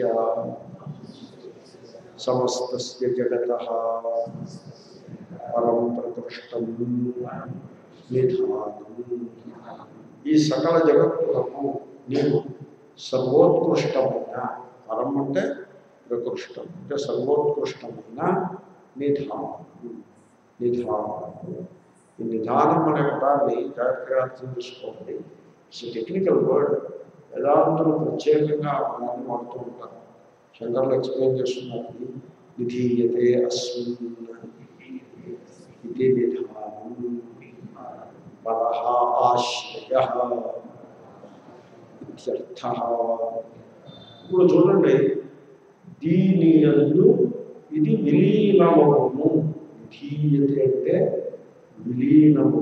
సమస్తస్య జగతః పరం ప్రకృష్టం నిధానం. ఈ సకల జగత్తులకు నీవు సర్వోత్కృష్టమైన, పరం అంటే ప్రకృష్టం అంటే సర్వోత్కృష్టమైన నిధానం. నిధానం, ఈ నిధానం అనే పదాన్ని జాగ్రత్తగా అర్థం చేసుకోండి. It's technical word. వేదాంతులు ప్రత్యేకంగా ఆ పదాన్ని వాడుతూ ఉంటారు. శంకర్లు ఎక్స్ప్లెయిన్ చేస్తున్నారు. విధీయతే అస్మిన్ ఇది నిధానం పరః ఆశ్రయః ఇత్యర్థః. ఇప్పుడు చూడండి, దీని యందు ఇది విలీనమవును. విధీయతే అంటే విలీనము.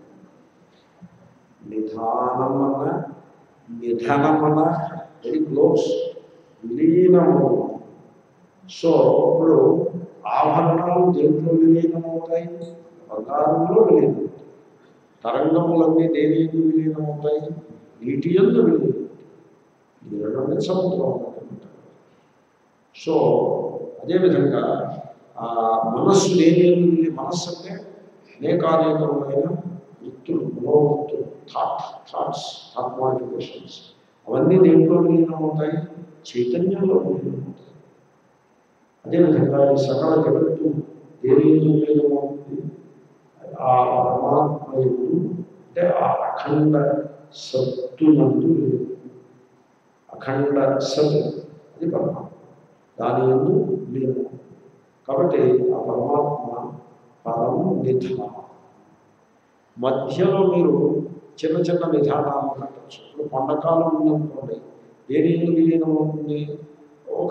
నిధానమన నిధనమన వెరీ క్లోజ్. విలీనము సో ఇప్పుడు ఆభరణాలు దేంట్లో విలీనమవుతాయి? బంగారంలో విలీనం. తరంగములన్నీ దేని ఎందు విలీనమవుతాయి? నీటి యందు విలీనం. ఈ రెండు సముద్రం అన్నమాట. సో అదేవిధంగా ఆ మనస్సు దేని ఎందు మనస్సు అంటే అనేకానేకమైన వృత్తులు, మనోవృత్తులు, థాట్స్, మోడిఫికేషన్స్ అవన్నీ దేంట్లో విలీనమవుతాయి? చైతన్యంలో విలీనమవుతాయి. అదేవిధంగా ఈ సకల జగత్తు దేని ఎందు విలీనమవుతుంది? ఆ పరమాత్మ ఎందు, అంటే ఆ అఖండ సత్తునందు విలీనం. అఖండ సత్ అది పరమాత్మ, దాని ఎందు విలీనం. కాబట్టి ఆ పరమాత్మ పరం నిధానం. మధ్యలో మీరు చిన్న చిన్న విధానాలను కట్టచ్చు. ఇప్పుడు కొండకాలం ఉందనుకోండి, దేని ఎందు విలీనం అవుతుంది? ఒక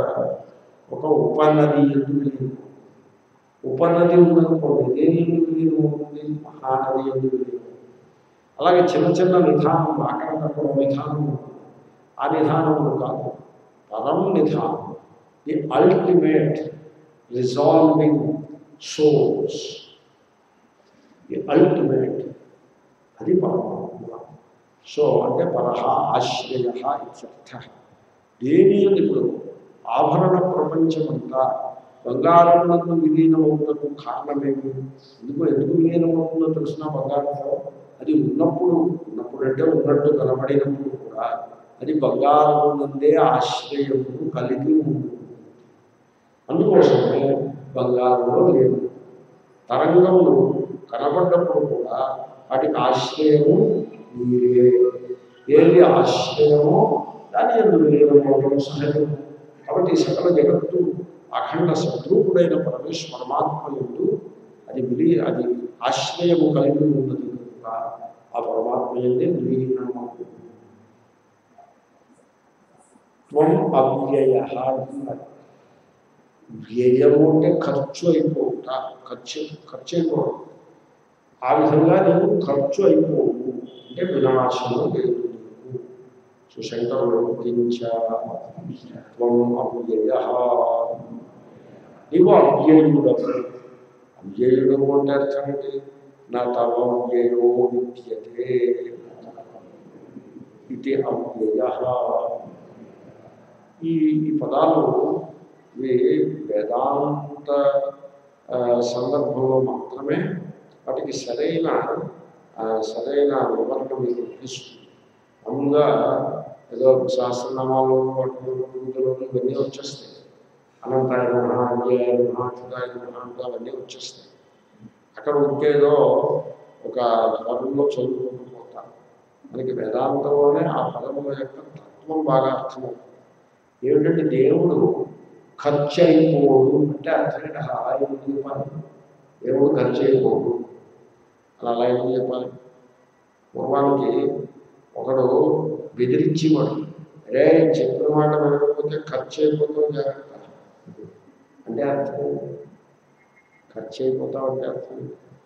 ఉపనది ఎందు విలీనం. ఉపనది ఉందనుకోండి, దేని ఎందు విలీనం అవుతుంది? మహానది ఎందు విలీనం. అలాగే చిన్న చిన్న విధానం, ఆకరణ కూడా విధానం, ఆ నిధానములు కాదు, పరం నిధానం, the ultimate resolving source, the ultimate, అది పరమాత్మ. సో అంటే పరహ ఆశ్రయ ఇత్యర్థ. దేని ఇప్పుడు ఆభరణ ప్రపంచమంతా బంగారములకు విలీనమవుతున్నకు కారణమేమి? ఎందుకు విలీనమవుతుందో తెలిసిన బంగారంలో అది ఉన్నప్పుడు అంటే ఉన్నట్టు కనబడినప్పుడు కూడా అది బంగారము నుండే ఆశ్రయము కలిగి ఉంటుంది. అందుకోసమే బంగారంలో లేదు. తరంగములు కనబడ్డప్పుడు కూడా వాటికి ఆశ్రయము మీరే. ఏది ఆశ్రయమో దాని ఎందు విలీనమవడం సహజం. కాబట్టి సకల జగత్తు అఖండ సద్రూపుడైన పరమాత్మ ఎందు అది ఆశ్రయము కలిగి ఉన్నది కనుక ఆ పరమాత్మ ఎందే విలీనమవుతుంది. త్వం అవ్యయ అంటున్నారు. వ్యయము అంటే ఖర్చు అయిపోవుట, ఖర్చు అయిపోవడం. ఆ విధంగా నేను ఖర్చు అయిపోవు అంటే వినాశము లేదు. సో శంకరుడు త్వం అవ్యయ, నీవు అవ్యయుడవు. అవ్యయుడవు అంటే అర్థం ఏంటి? నా తవ అవ్యయో విద్యతే ఇది అవ్యయ. ఈ పదాలు ఇవి వేదాంత సందర్భంలో మాత్రమే వాటికి సరైన వివరణ మీకు లభిస్తుంది. మామూలుగా ఏదో శాస్త్రనామాలు పూజలు ఇవన్నీ వచ్చేస్తాయి. అనంతాయ మహా, అవ్యయ మహా, అచ్యుతాయ మహా అవన్నీ వచ్చేస్తాయి. అక్కడ ఉంటేదో ఒక ధర్మంలో చదువుకుంటూ పోతారు. మనకి వేదాంతంలోనే ఆ పదముల యొక్క తత్వం బాగా అర్థమవుతుంది. ఏమిటంటే దేవుడు ఖర్చు అయిపోడు అంటే అర్థం ఏంటి? అలా ఎందుకు చెప్పాలి? దేవుడు ఖర్చు అయిపోడు అలా ఎందుకు చెప్పాలి? పూర్వానికి ఒకడు బెదిరించేవాడు, అరే చెప్పిన మాట వినకపోతే ఖర్చు అయిపోతావు జాగ్రత్త అంటే అర్థం. ఖర్చు అయిపోతావు అంటే అర్థం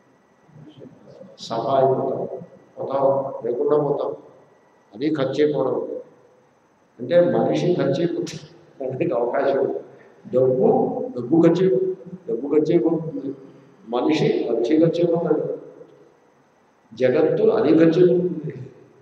సభ పోతావు లేకుండా పోతావు, అది ఖర్చు అయిపోవడం. అంటే మనిషి ఖర్చు అయిపోతుంది అవకాశం. డబ్బు ఖర్చు అయిపోతుంది. మనిషి ఖర్చు అయిపోతాడు. జగత్తు అది ఖర్చు అయిపోతుంది.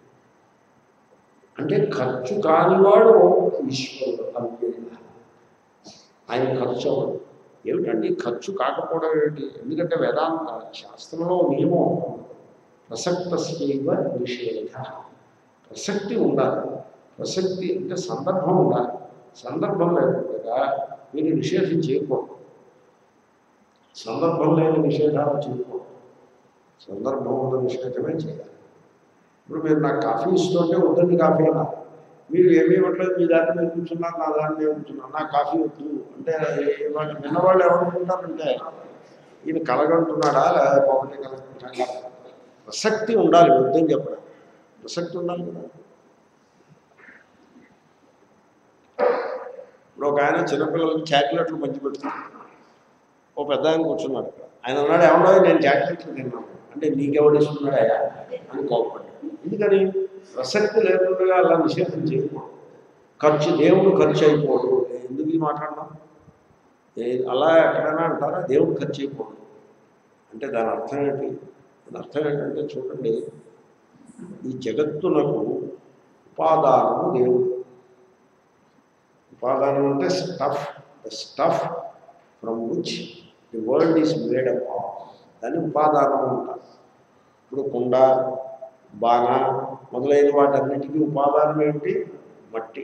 అంటే ఖర్చు కానివాడు ఈశ్వరుడు అవ్యయ. ఆయన ఖర్చు అవ్వడు. ఏమిటండి ఖర్చు కాకపోవడం ఏమిటి? ఎందుకంటే వేదాంత శాస్త్రంలో నియమం ప్రసక్తస్యైవ నిషేధ. ప్రసక్తి ఉండాలి. ప్రసక్తి అంటే సందర్భం ఉండాలి. సందర్భం లేకుండా మీరు నిషేధం చేయకూడదు. సందర్భం లేని నిషేధాలు చేయకూడదు. సందర్భం ఉన్న నిషేధమే చేయాలి. ఇప్పుడు మీరు నాకు కాఫీ ఇస్తుంటే వద్దండి కాఫీ అన్నా, మీరు ఏమీ ఇవ్వట్లేదు, మీ దాన్ని నేను కూర్చున్నాను, నా దాన్ని నేను కూర్చున్నాను, నాకు కాఫీ వద్దు అంటే విన్నవాళ్ళు ఏమనుకుంటారంటే ఈయన కలగంటున్నాడా లేదా పొగటి కలగంటున్నాడా? ప్రసక్తి ఉండాలి. వద్దని చెప్పడం ప్రసక్తి ఉండాలి కదా. ఇప్పుడు ఒక ఆయన చిన్నపిల్లలకి చాక్లెట్లు పంచి పెడుతున్నాడు. ఓ పెద్ద ఆయన కూర్చున్నాడు ఇక్కడ. ఆయన అన్నాడు, ఏమన్నా నేను చాక్లెట్లు తిన్నాను అంటే నీకెవడిస్తున్నాడా అని కోపడ్డాడు. ఎందుకని? ప్రసక్తి లేకుండా అలా నిషేధం చేయకూడదు. దేవుడు ఖర్చు అయిపోడు. ఎందుకు మాట్లాడడం? అలా ఎక్కడైనా అంటారా దేవుడు ఖర్చు చేయకూడదు అంటే దాని అర్థం ఏంటి? దాని అర్థం ఏంటంటే చూడండి, ఈ జగత్తునకు ఉపాదానము దేవుడు. ఉపాదానం అంటే stuff, the stuff from which the world is made up of, దాన్ని ఉపాదానం అంటారు. ఇప్పుడు కుండ, బాణ మొదలైన వాటన్నిటికీ ఉపాదానం ఏమిటి? మట్టి.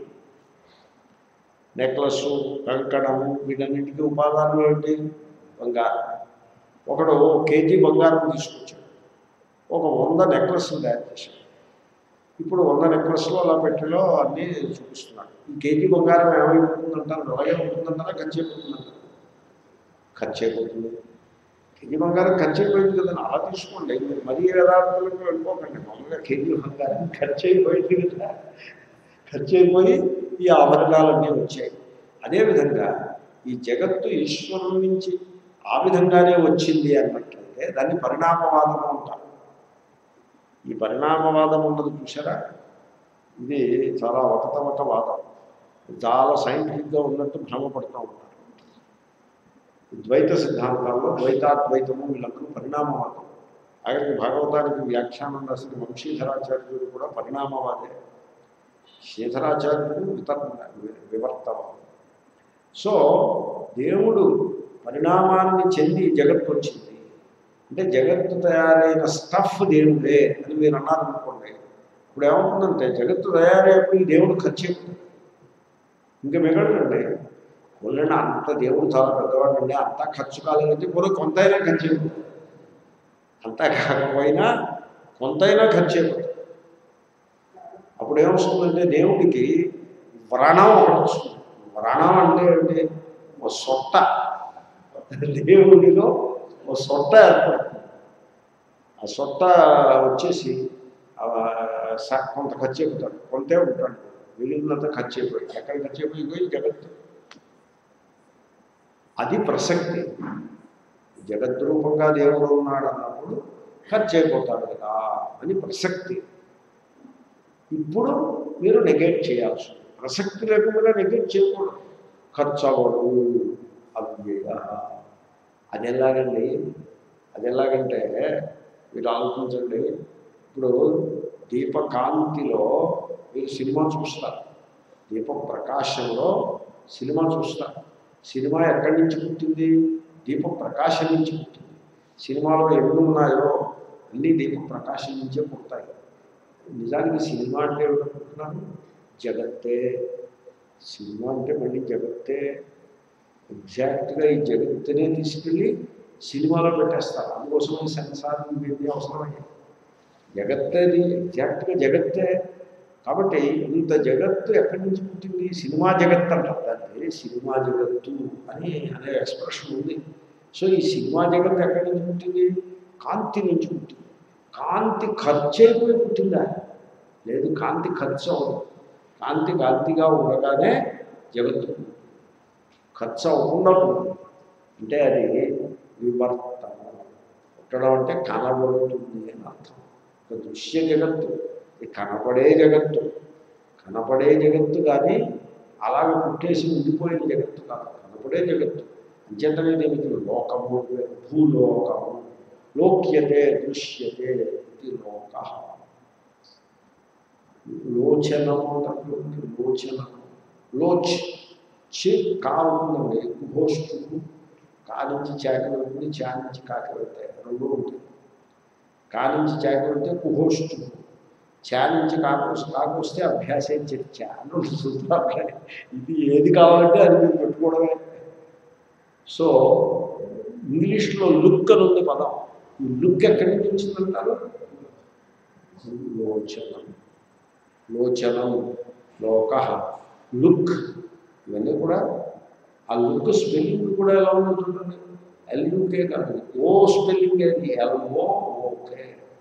నెక్లెస్, కంకణము వీటన్నిటికీ ఉపాదానం ఏమిటి? బంగారం. ఒకడు కేజీ బంగారం తీసుకొచ్చాడు, ఒక 100 నెక్లెస్లు తయారు చేశాడు. ఇప్పుడు 100 నెక్లెస్లు అలా పెట్టిలో అన్నీ చూపిస్తున్నాడు. ఈ కేజీ బంగారం ఏమైపోతుందంటారు? అలాగే ఉంటుందంటారా? ఖర్చు అయిపోతుందంటారా? ఖర్చు అయిపోతుంది. కేజీ బంగారం ఖర్చు అయిపోయింది కదా, అలా తీసుకోండి. మీరు మరీ యథార్థులకు వెళ్ళిపోకండి. మామూలుగా కేజీ బంగారం ఖర్చు అయిపోయింది కదా, ఖర్చు అయిపోయి ఈ ఆభరణాలన్నీ వచ్చాయి. అదేవిధంగా ఈ జగత్తు ఈశ్వరుడి నుంచి ఆ విధంగానే వచ్చింది అన్నట్లయితే దాన్ని పరిణామవాదం అంటారు. ఈ పరిణామవాదం ఉన్నది చూసారా, ఇది చాలా ఒకటవక వాదం. చాలా సైంటిఫిక్గా ఉన్నట్టు భ్రమపడుతూ ఉంటారు. ద్వైత సిద్ధాంతాల్లో ద్వైతాద్వైతము వీళ్ళందరూ పరిణామవాదం. ఆయనకి భాగవతానికి వ్యాఖ్యానం రాసిన వంశీధరాచార్యుడు కూడా పరిణామవాదే. శ్రీధరాచార్యుడు వివర్తవాదం. సో దేవుడు పరిణామాన్ని చెంది జగత్తు వచ్చింది అంటే జగత్తు తయారైన స్టఫ్ దేవుడే అని మీరు అన్నారనుకోండి. ఇప్పుడు ఏమవుతుందంటే జగత్తు తయారైనప్పుడు ఈ దేవుడు ఖర్చు అయిపోతుంది. ఇంకా మిగలండి వాళ్ళని అంత దేవుడు చాలా పెద్దవాడు అండి, అంతా ఖర్చు కాలేదంటే కూడా కొంతైనా ఖర్చు అయిపోతుంది. అంతా కాకపోయినా కొంతైనా ఖర్చు అయిపోతుంది. అప్పుడు ఏమొస్తుందంటే దేవుడికి వ్రణం ఒకటి వస్తుంది. వ్రణం అంటే ఏంటి? ఓ సొట్ట, దేవుడిలో ఓ సొట్ట ఏర్పడుతుంది. ఆ సొట్ట వచ్చేసి కొంత ఖర్చు అయిపోతాడు, కొంతే ఉంటాడు, మిగిలినంత ఖర్చు అయిపోయి ఎక్కడ ఖర్చు అయిపోయి జగత్తు. అది ప్రసక్తి. జగద్రూపంగా దేవుడు ఉన్నాడు అన్నప్పుడు ఖర్చు అయిపోతాడు కదా అని ప్రసక్తి. ఇప్పుడు మీరు నెగెక్ట్ చేయాల్సి ఉంది. ప్రసక్తి లేకుండా నెగెక్ట్ చేయకూడదు. ఖర్చు అవ్వడు అవ్యయ. అది ఎలాగండి? అది ఎలాగంటే మీరు ఆలోచించండి. ఇప్పుడు దీపకాంతిలో మీరు సినిమా చూస్తారు, దీప ప్రకాశంలో సినిమా చూస్తారు. సినిమా ఎక్కడి నుంచి పుట్టింది? దీప ప్రకాశం నుంచి పుట్టింది. సినిమాలో ఎన్ని ఉన్నాయో అన్నీ దీప ప్రకాశం నుంచే పుడతాయి. నిజానికి సినిమా అంటే ఏమిటనుకుంటున్నారు? జగత్తే. సినిమా అంటే మళ్ళీ జగత్తే. ఎగ్జాక్ట్గా ఈ జగత్తునే తీసుకెళ్ళి సినిమాలో పెట్టేస్తారు. అందుకోసం సెన్సార్ ఇవన్నీ అవసరమయ్యాయి. జగత్తేది ఎగ్జాక్ట్గా జగత్తే. కాబట్టి ఇంత జగత్తు ఎక్కడి నుంచి పుట్టింది? సినిమా జగత్తు అంటారు దాన్ని. సినిమా జగత్తు అనే ఎక్స్ప్రెషన్ ఉంది. సో ఈ సినిమా జగత్తు ఎక్కడి నుంచి పుట్టింది? కాంతి నుంచి పుట్టింది. కాంతి ఖర్చు అయిపోయి పుట్టిందా? లేదు, కాంతి ఖర్చు అవ్వదు. కాంతి కాంతిగా ఉండగానే జగత్తు ఖర్చు అవ్వకుండా పుట్టింది. అంటే అది వివర్తనం. పుట్టడం అంటే కనబడుతుంది అని అర్థం. ఒక దృశ్య జగత్తు, ఇది కనపడే జగత్తు. కనపడే జగత్తు కానీ అలాగ పుట్టేసి ఉండిపోయిన జగత్తు కాదు, కనపడే జగత్తు. అంచేతనే దీనికి లోకము, భూలోకము. లోక్యతే దృశ్యతే ఇది లోక. లోచనము అంటే లోచనము. లోచ్ చి కా ఉంటుందండి, కుహోష్టుకు. కా నుంచి చేకలు ఉంటుంది, చా నుంచి కాకి వెళ్తాయి, రెండు ఉంటాయి. కా నుంచి చేక వెళ్తే కుహోష్టుకు, చా నుంచి కాకు వస్తే అభ్యాసం చర్చ అని. ఇది ఏది కావాలంటే అది మీరు పెట్టుకోవడమే. సో ఇంగ్లీష్లో లుక్ అని ఉంది పదం. ఈ లుక్ ఎక్కడి నుంచి వచ్చిందంటారు? లోచనం. లోచనం, లోక, లుక్, ఇవన్నీ కూడా ఆ లుక్ స్పెల్లింగ్ కూడా ఎలా ఉందో చూడండి. ఎల్యూకే కాదు, ఓ స్పెల్లింగ్ ఏది? L O okay.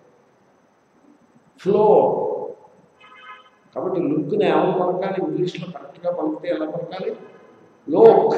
ఫ్లో. కాబట్టి లుక్ని ఎలా పలకాలి? ఇంగ్లీష్లో కరెక్ట్గా పలికితే ఎలా పలకాలి? లోక్.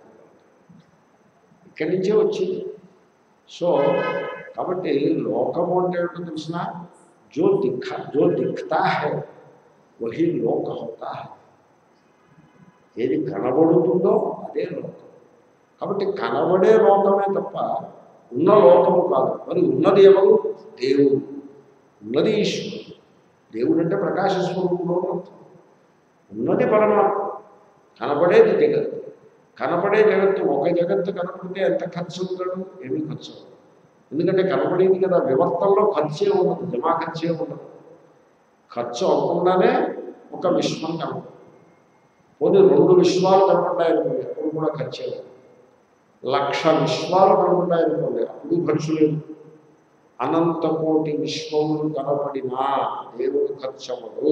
ఇక్కడి నుంచే వచ్చింది. సో కాబట్టి లోకము అంటే ఏంటో తెలిసిన, जो दिखता है वही लोक होता है. ఏది కనబడుతుందో అదే లోకం. కాబట్టి కనబడే లోకమే తప్ప ఉన్న లోకము కాదు. మరి ఉన్నది ఎవరు? దేవుడు. ఉన్నది ఈశ్వరుడు. దేవుడు అంటే ప్రకాశ స్వరూపుడు అని అర్థం. ఉన్నది పరమాత్మ, కనబడేది జగత్తు. కనబడే జగత్తు, ఒక జగత్తు కనపడితే ఎంత ఖర్చు అవుతాడు? ఏమీ ఖర్చు అవ్వదు. ఎందుకంటే కనబడేది కదా, వివర్తంలో ఖర్చే ఉండదు, జమా ఖర్చే ఉండదు. ఖర్చు అవ్వకుండానే ఒక విశ్వం కనపడుతుంది. పోనీ 2 విశ్వాలు కనపడ్డాయనుకోండి, అప్పుడు కూడా ఖర్చే ఉండదు. 1,00,000 విశ్వాలు కనపడ్డాయనుకోండి, అప్పుడు ఖర్చు లేదు. అనంత కోటి విశ్వములు కనపడినా దేవుడు ఖర్చు అవ్వడు.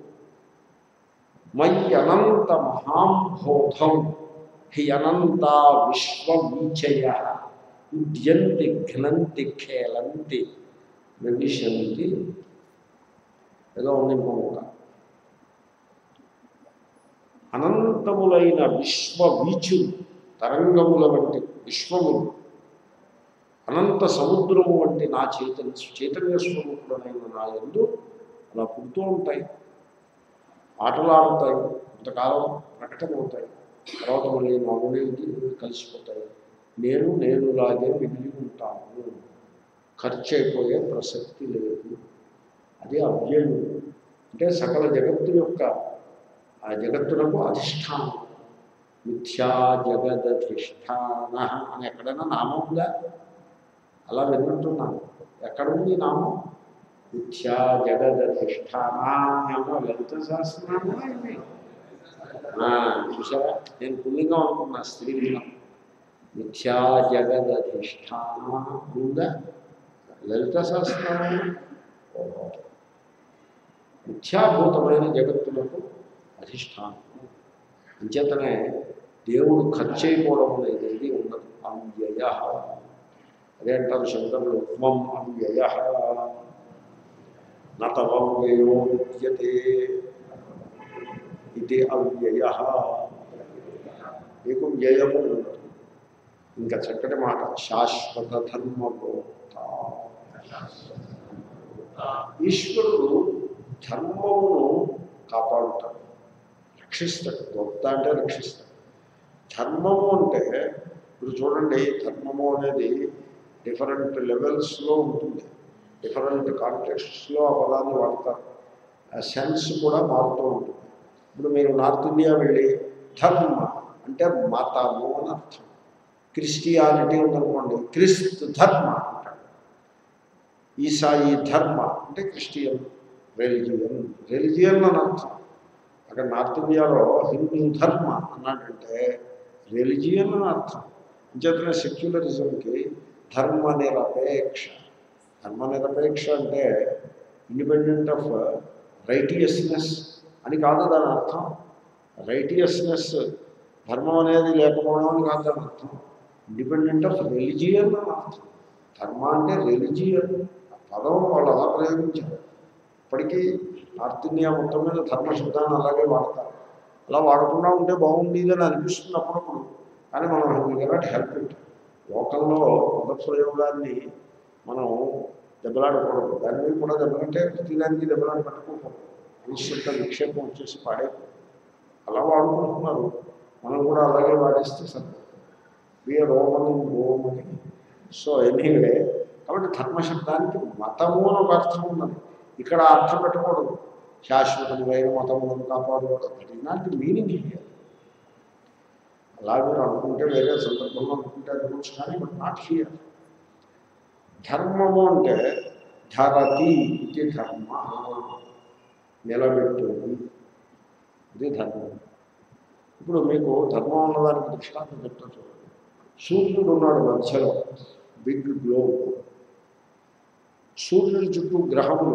మయి అనంత మహాంబోధం హి అనంత విశ్వవీచయ ఉద్యంతి ఘ్నంతి ఖేలంతి వివిశంతి. ఏదో ఉంది ఇంకొక అనంతములైన విశ్వవీచులు, తరంగముల వంటి విశ్వములు, అనంత సముద్రము వంటి నా చైతన్య స్వరూపుడనైన నా యందు అలా పుడుతూ ఉంటాయి, ఆటలాడుతాయి, కొంతకాలం ప్రకటమవుతాయి, తర్వాత మళ్ళీ మామూలుకి కలిసిపోతాయి. నేనులాగే మిగిలి ఉంటాను, ఖర్చు అయిపోయే ప్రసక్తి లేదు. అదే అవ్యయుడు అంటే సకల జగత్తు యొక్క, ఆ జగత్తునకు అధిష్టానం. మిథ్యా జగదధిష్టాన అని ఎక్కడైనా నామం ఉందా? అలా విన్నట్టున్నాను. ఎక్కడుంది నామం? మిథ్యా జగదధిష్టాన. లలిత శాస్త్రనామా ఇది? చూసారా, నేను పుల్లింగం అనుకున్నా, స్త్రీలింగం. మిథ్యా జగదధిష్టాన ఉందా? లలిత శాస్త్రనామా. మిథ్యాభూతమైన జగత్తులకు అధిష్టానం. అంచేతనే దేవుడు ఖర్చు అయిపోవడం అనేది ఏది ఉండదు. అవ్యయ. అదే అంటారు శంకరులు, త్వం అవ్యయ నతమవ్యయో విద్యతే ఇది అవ్యయ. మీకు వ్యయము ఉండదు. ఇంకా చక్కటి మాట, శాశ్వత ధర్మభోక్త. ఈశ్వరుడు ధర్మమును కాపాడుతాడు, రక్షిస్తాడు. భోక్త అంటే రక్షిస్తాడు. ధర్మము అంటే ఇప్పుడు చూడండి, ధర్మము అనేది డిఫరెంట్ లెవెల్స్లో ఉంటుంది, డిఫరెంట్ కాంటెక్స్ట్లో ఆ పదాన్ని వాడతారు, సెన్స్ కూడా మారుతూ ఉంటుంది. ఇప్పుడు మీరు నార్త్ ఇండియా వెళ్ళి ధర్మ అంటే మతము అని అర్థం. క్రిస్టియానిటీ ఉందనుకోండి, క్రిస్తు ధర్మ అంటాడు. ఈసాయి ధర్మ అంటే క్రిస్టియన్, రిలిజియన్ అని అర్థం. అక్కడ నార్త్ ఇండియాలో హిందూ ధర్మ అన్నాడంటే రిలిజియన్ అని అర్థం. అంచేతనే సెక్యులరిజంకి ధర్మనిరపేక్ష. ధర్మనిరపేక్ష అంటే ఇండిపెండెంట్ ఆఫ్ రైటియస్నెస్ అని కాదు దాని అర్థం. రైటియస్నెస్, ధర్మం అనేది లేకపోవడం అని కాదు దాని అర్థం. ఇండిపెండెంట్ ఆఫ్ రిలిజియన్ అని అర్థం. ధర్మ అంటే రిలిజియన్, ఆ పదం వాళ్ళు అలా ప్రయోగించారు. ఇప్పటికీ నార్త్ ఇండియా మొత్తం మీద ధర్మ శబ్దాన్ని అలాగే వాడతారు. అలా వాడకుండా ఉంటే బాగుండేది అని అనిపిస్తుంది అప్పుడప్పుడు. కానీ మనం కెనాట్ హెల్ప్ ఇట్. లోకంలో పదప్రయోగాన్ని మనం దెబ్బలాడకూడదు. దాని మీద కూడా దెబ్బలంటే ప్రతిదానికి దెబ్బలాట పట్టుకోకూడదు. మనుషులతో నిక్షేపం వచ్చేసి పాడైపోతుంది. అలా వాడుకుంటున్నారు, మనం కూడా అలాగే వాడేస్తే సరే వీఆర్ రోమని. సో ఎనీవే, కాబట్టి ధర్మశబ్దానికి మతము అని ఒక అర్థం ఉన్నది. ఇక్కడ అర్థం పెట్టకూడదు, శాశ్వతమైన మతములను కాపాడుకోవడం. That is not the meaning here. అలా మీరు అనుకుంటే వేరే సందర్భంలో అనుకుంటే అనుకోవచ్చు, కానీ బట్ నాట్ హియర్. ధర్మము అంటే ధరతి ఇది ధర్మ, నిలబెట్టేది, ఇది ధర్మం. ఇప్పుడు మీకు ధర్మం ఉన్నదానికి దృష్టాంతం చెప్తా చూడండి. సూర్యుడు ఉన్నాడు మధ్యలో, బిగ్ గ్లోబ్. సూర్యుడి చుట్టూ గ్రహములు,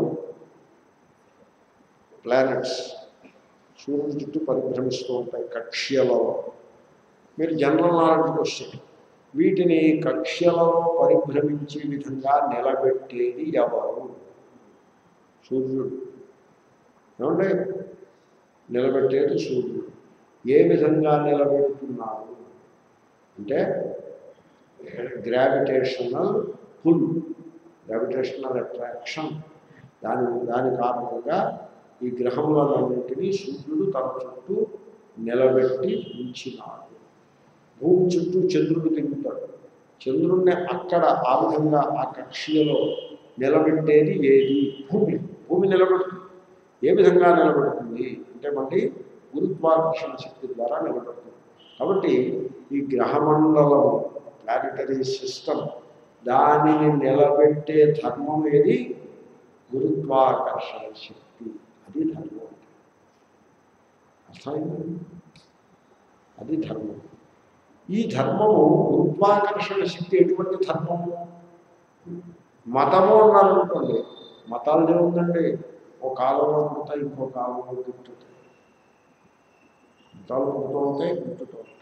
ప్లానెట్స్ సూర్యుడి చుట్టూ పరిభ్రమిస్తూ ఉంటాయి కక్ష్యలలో. మీరు జనరల్ నాలెడ్జ్కి వస్తే వీటిని కక్ష్యలలో పరిభ్రమించే విధంగా నిలబెట్టేది ఎవరు? సూర్యుడు. ఏమంటే నిలబెట్టేది సూర్యుడు. ఏ విధంగా నిలబెడుతున్నారు అంటే గ్రావిటేషనల్ పుల్, గ్రావిటేషనల్ అట్రాక్షన్. దాని కారణంగా ఈ గ్రహములన్నింటినీ సూర్యుడు తన చుట్టూ నిలబెట్టి ఉంచినాడు. భూమి చుట్టూ చంద్రుడు తిరుగుతాడు. చంద్రుడిని అక్కడ ఆ విధంగా ఆ కక్ష్యలో నిలబెట్టేది ఏది? భూమి. భూమి నిలబెడుతుంది. ఏ విధంగా నిలబెడుతుంది అంటే మళ్ళీ గురుత్వాకర్షణ శక్తి ద్వారా నిలబెడుతుంది. కాబట్టి ఈ గ్రహమండలము ప్లానిటరీ సిస్టమ్ దానిని నిలబెట్టే ధర్మం ఏది? గురుత్వాకర్షణ శక్తి. అది ధర్మం. అర్థమైందండి? అది ధర్మం. ఈ ధర్మము గురుత్వాకర్షణ శక్తి ఎటువంటి ధర్మము? మతము అన్నారనుకోండి, మతాలు ఏముందండి? ఒక కాలంలో పుడతాయి, ఇంకో కాలంలో గిట్టుతాయి. మతాలు పుడుతూ ఉంటాయి, గిట్టుతూ ఉంటాయి.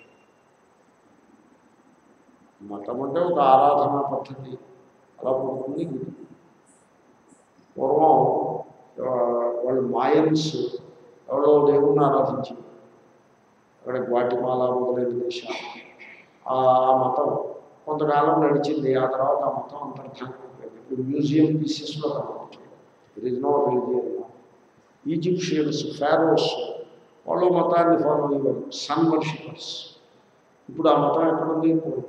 మతం అంటే ఒక ఆరాధనా పద్ధతి, అలా పుడుతుంది, గిట్టుతుంది. పూర్వం వాళ్ళు మాయన్స్ ఎవరో దేవుణ్ణి ఆరాధించి అక్కడ గ్వాటిమాలా మొదలైన దేశాలు ఆ మతం కొంతకాలం నడిచింది. ఆ తర్వాత ఆ మతం అంతర్ధానం అయిపోయింది. ఇప్పుడు మ్యూజియం పీసెస్లో కనబడుతుంది. It is no religion. Egyptians, Pharaohs వాళ్ళు మతాన్ని ఫాలో అయ్యేవారు, సన్ వర్షిపర్స్. ఇప్పుడు ఆ మతం ఎక్కడుంది?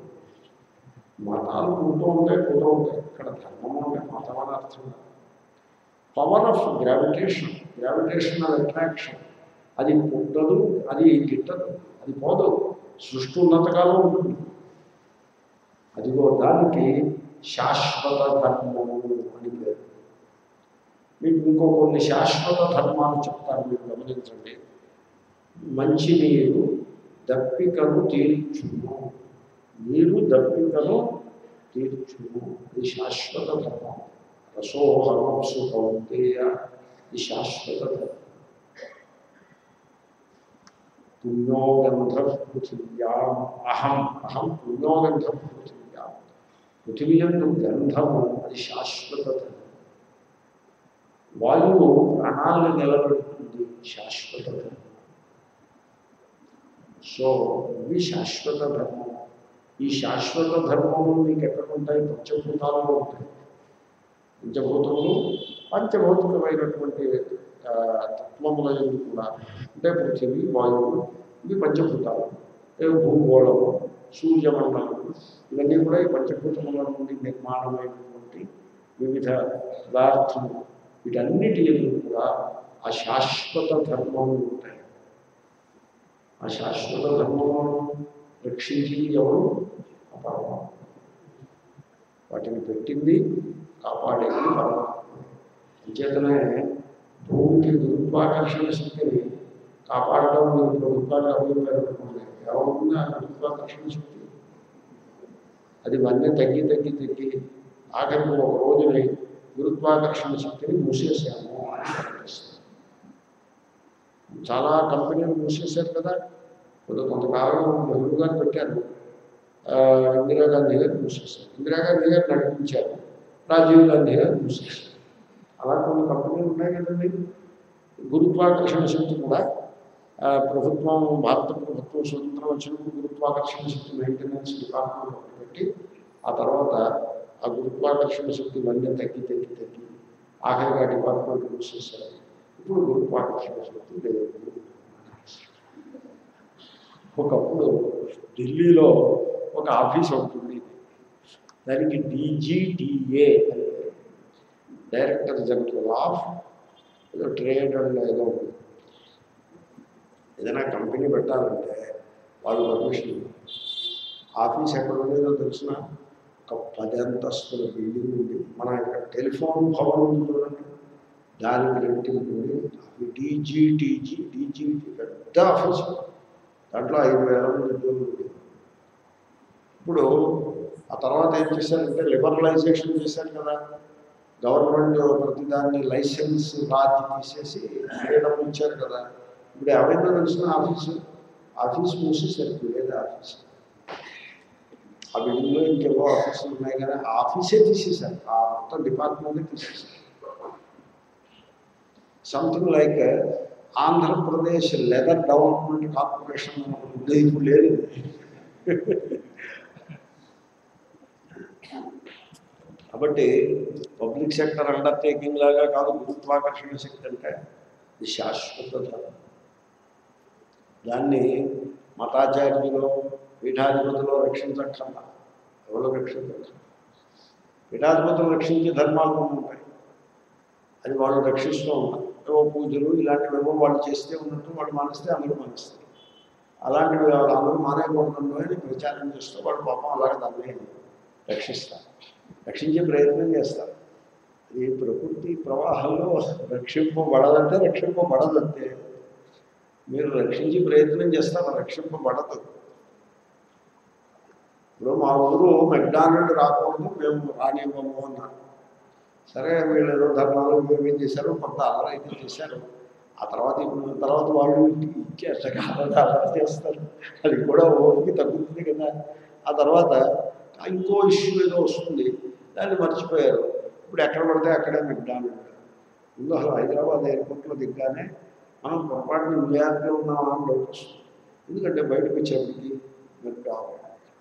మతాలు పుడుతూ ఉంటాయి, పోతూ ఉంటాయి. ఇక్కడ ధర్మం అంటే మతం అని అర్థం. Power of gravitation, gravitational attraction, అది పుట్టదు, అది గిట్టదు, అది పోదు. సృష్టి ఉన్నంతకాలం ఉంటుంది. అదిగో దానికి శాశ్వత ధర్మము అని పేరు. మీకు ఇంకో కొన్ని శాశ్వత ధర్మాలు చెప్తాను, మీరు గమనించండి. మంచినీరు దప్పికను తీర్చును. నీరు దప్పికను తీర్చును. ఇది శాశ్వత ధర్మం. రసోహంసు కౌంతేయ, ఇది శాశ్వత ధర్మం. పుణ్యోగంధ పృథివ్యాం అహం, అహం పుణ్యోగంధ పృథివ్యాం. పృథివీ యందు గంధము, అది శాశ్వత ధర్మం. వాయువు ప్రాణాలను నిలబెడుతుంది, శాశ్వత ధర్మం. సో ఇవి శాశ్వత ధర్మం. ఈ శాశ్వత ధర్మములు మీకు ఎక్కడ ఉంటాయి? పంచభూతాలలో ఉంటాయి. పంచభూతములు పంచభౌతికమైనటువంటి తత్వముల యందు కూడా అంటే పృథివీ, వాయువు, ఇవి పంచభూతాలు. భూగోళము, సూర్యమండలము, ఇవన్నీ కూడా ఈ పంచభూతముల నుండి నిర్మాణమైనటువంటి వివిధ పదార్థములు. వీటన్నిటి యందు కూడా ఆ శాశ్వత ధర్మములు ఉంటాయి. ఆ శాశ్వత ధర్మములను రక్షించింది ఎవరు? పరమాత్మ. వాటిని పెట్టింది, కాపాడేది పరమాత్మ. అంచేతనే భూమికి గురుత్వాకర్షణ శక్తిని కాపాడడం మీరు ప్రభుత్వాన్ని అభిప్రాయపడుతుంది. ఏమవుతుంది ఆ గురుత్వాకర్షణ శక్తి? అది వన్నీ తగ్గి తగ్గి తగ్గి ఆఖరికి ఒక రోజుని గురుత్వాకర్షణ శక్తిని మూసేసాము అని ప్రకటిస్తుంది. చాలా కంపెనీలు మూసేశారు కదా. కొంతకాలం నెహ్రూ గారు పెట్టారు, ఇందిరాగాంధీ గారు మూసేశారు. ఇందిరాగాంధీ గారు నడిపించారు, రాజీవ్ గాంధీ గారు మూసేశారు. అలా కొన్ని కంపెనీలు ఉన్నాయి కదండి. గురుత్వాకర్షణ శక్తి కూడా ప్రభుత్వం, భారత ప్రభుత్వం స్వతంత్రం వచ్చినప్పుడు గురుత్వాకర్షణ శక్తి మెయింటెనెన్స్ డిపార్ట్మెంట్ ఒకటి పెట్టి ఆ తర్వాత ఆ గురుత్వాకర్షణ శక్తి ఇవన్నీ తగ్గి తగ్గి తగ్గి ఆఖరిగా డిపార్ట్మెంట్ మూసేశారు. ఇప్పుడు గురుత్వాకర్షణ శక్తి లేదు. ఒకప్పుడు ఢిల్లీలో ఒక ఆఫీస్ ఉంటుంది, దానికి DGTA అని, డైరెక్టర్ జనరల్ ఆఫ్ ఏదో ట్రేడ్ అండ్ ఏదో ఉంది. ఏదైనా కంపెనీ పెట్టాలంటే వాళ్ళు పర్మిషన్. ఆఫీస్ ఎక్కడ ఉండేదో తెలిసిన ఒక 10 అంతస్తుల బిల్డింగ్ ఉంది. మన ఇక్కడ టెలిఫోన్ భవన్ ఉంది చూడండి, దానికి రెంటింగ్ ఉంది. DGT పెద్ద ఆఫీసు, దాంట్లో 5,000 మంది ఉద్యోగులు ఉంది. ఇప్పుడు ఆ తర్వాత ఏం చేశారంటే లిబరలైజేషన్ చేశారు కదా. గవర్నమెంట్ ప్రతిదాన్ని లైసెన్స్ రాజు తీసేసి ఫ్రీడమ్ ఇచ్చారు కదా. ఇప్పుడు ఏమైందో తెలిసిన ఆఫీస్ మూసేసరికి లేదా ఆఫీస్ ఆ బిల్డింగ్లో ఇంకెవో ఆఫీసులు ఉన్నాయి కానీ ఆఫీసే తీసేశారు. ఆ మొత్తం డిపార్ట్మెంటే తీసేశారు. Something like Andhra Pradesh leather development corporation ఉండేది, ఇప్పుడు లేదు. కాబట్టి పబ్లిక్ సెక్టర్ అండర్టేకింగ్ లాగా కాదు గురుత్వాకర్షణ శక్తి అంటే. ఇది శాశ్వత ధర్మం. దాన్ని మతాచార్యులు, పీఠాధిపతులు రక్షించక్కర్లా, ఎవరు రక్షించక్కర్లా. పీఠాధిపతులు రక్షించే ధర్మాలు ఉంటాయి, అది వాళ్ళు రక్షిస్తూ ఉంటారు. ఏవో పూజలు ఇలాంటివేవో వాళ్ళు చేస్తే ఉన్నట్టు వాళ్ళు మానేస్తే అందరూ మానేస్తారు. అలాంటివి అందరూ మానేయకూడదు అని ప్రచారం చేస్తూ వాళ్ళు పాపం అలాగే దాన్ని రక్షిస్తారు, రక్షించే ప్రయత్నం చేస్తారు. అది ప్రకృతి ప్రవాహంలో రక్షింపబడదంటే రక్షింపబడదంతే. మీరు రక్షించే ప్రయత్నం చేస్తారు, రక్షింపబడదు. ఇప్పుడు మా ఊరు మెక్డానల్డ్ రాకూడదు, మేము రానివ్వము అన్నారు. సరే వీళ్ళు ఏదో ధర్మాలు ఏమేం చేశారు, కొంత అలరైతే చేశారు. ఆ తర్వాత వాళ్ళు ఇచ్చేస్తాక అలా చేస్తారు, అది కూడా ఓపిక తగ్గుతుంది కదా. ఆ తర్వాత ఇంకో ఇష్యూ ఏదో వస్తుంది, దాన్ని మర్చిపోయారు. ఇప్పుడు ఎక్కడ పడితే అక్కడే మెక్డానల్డ్. ముందు అసలు హైదరాబాద్ ఎయిర్పోర్ట్లో దిగ్గానే మనం పొరపాటున న్యూయార్క్లో ఉన్నామా అని డౌట్ వస్తుంది. ఎందుకంటే బయటకు వచ్చేప్పటికి McDonald.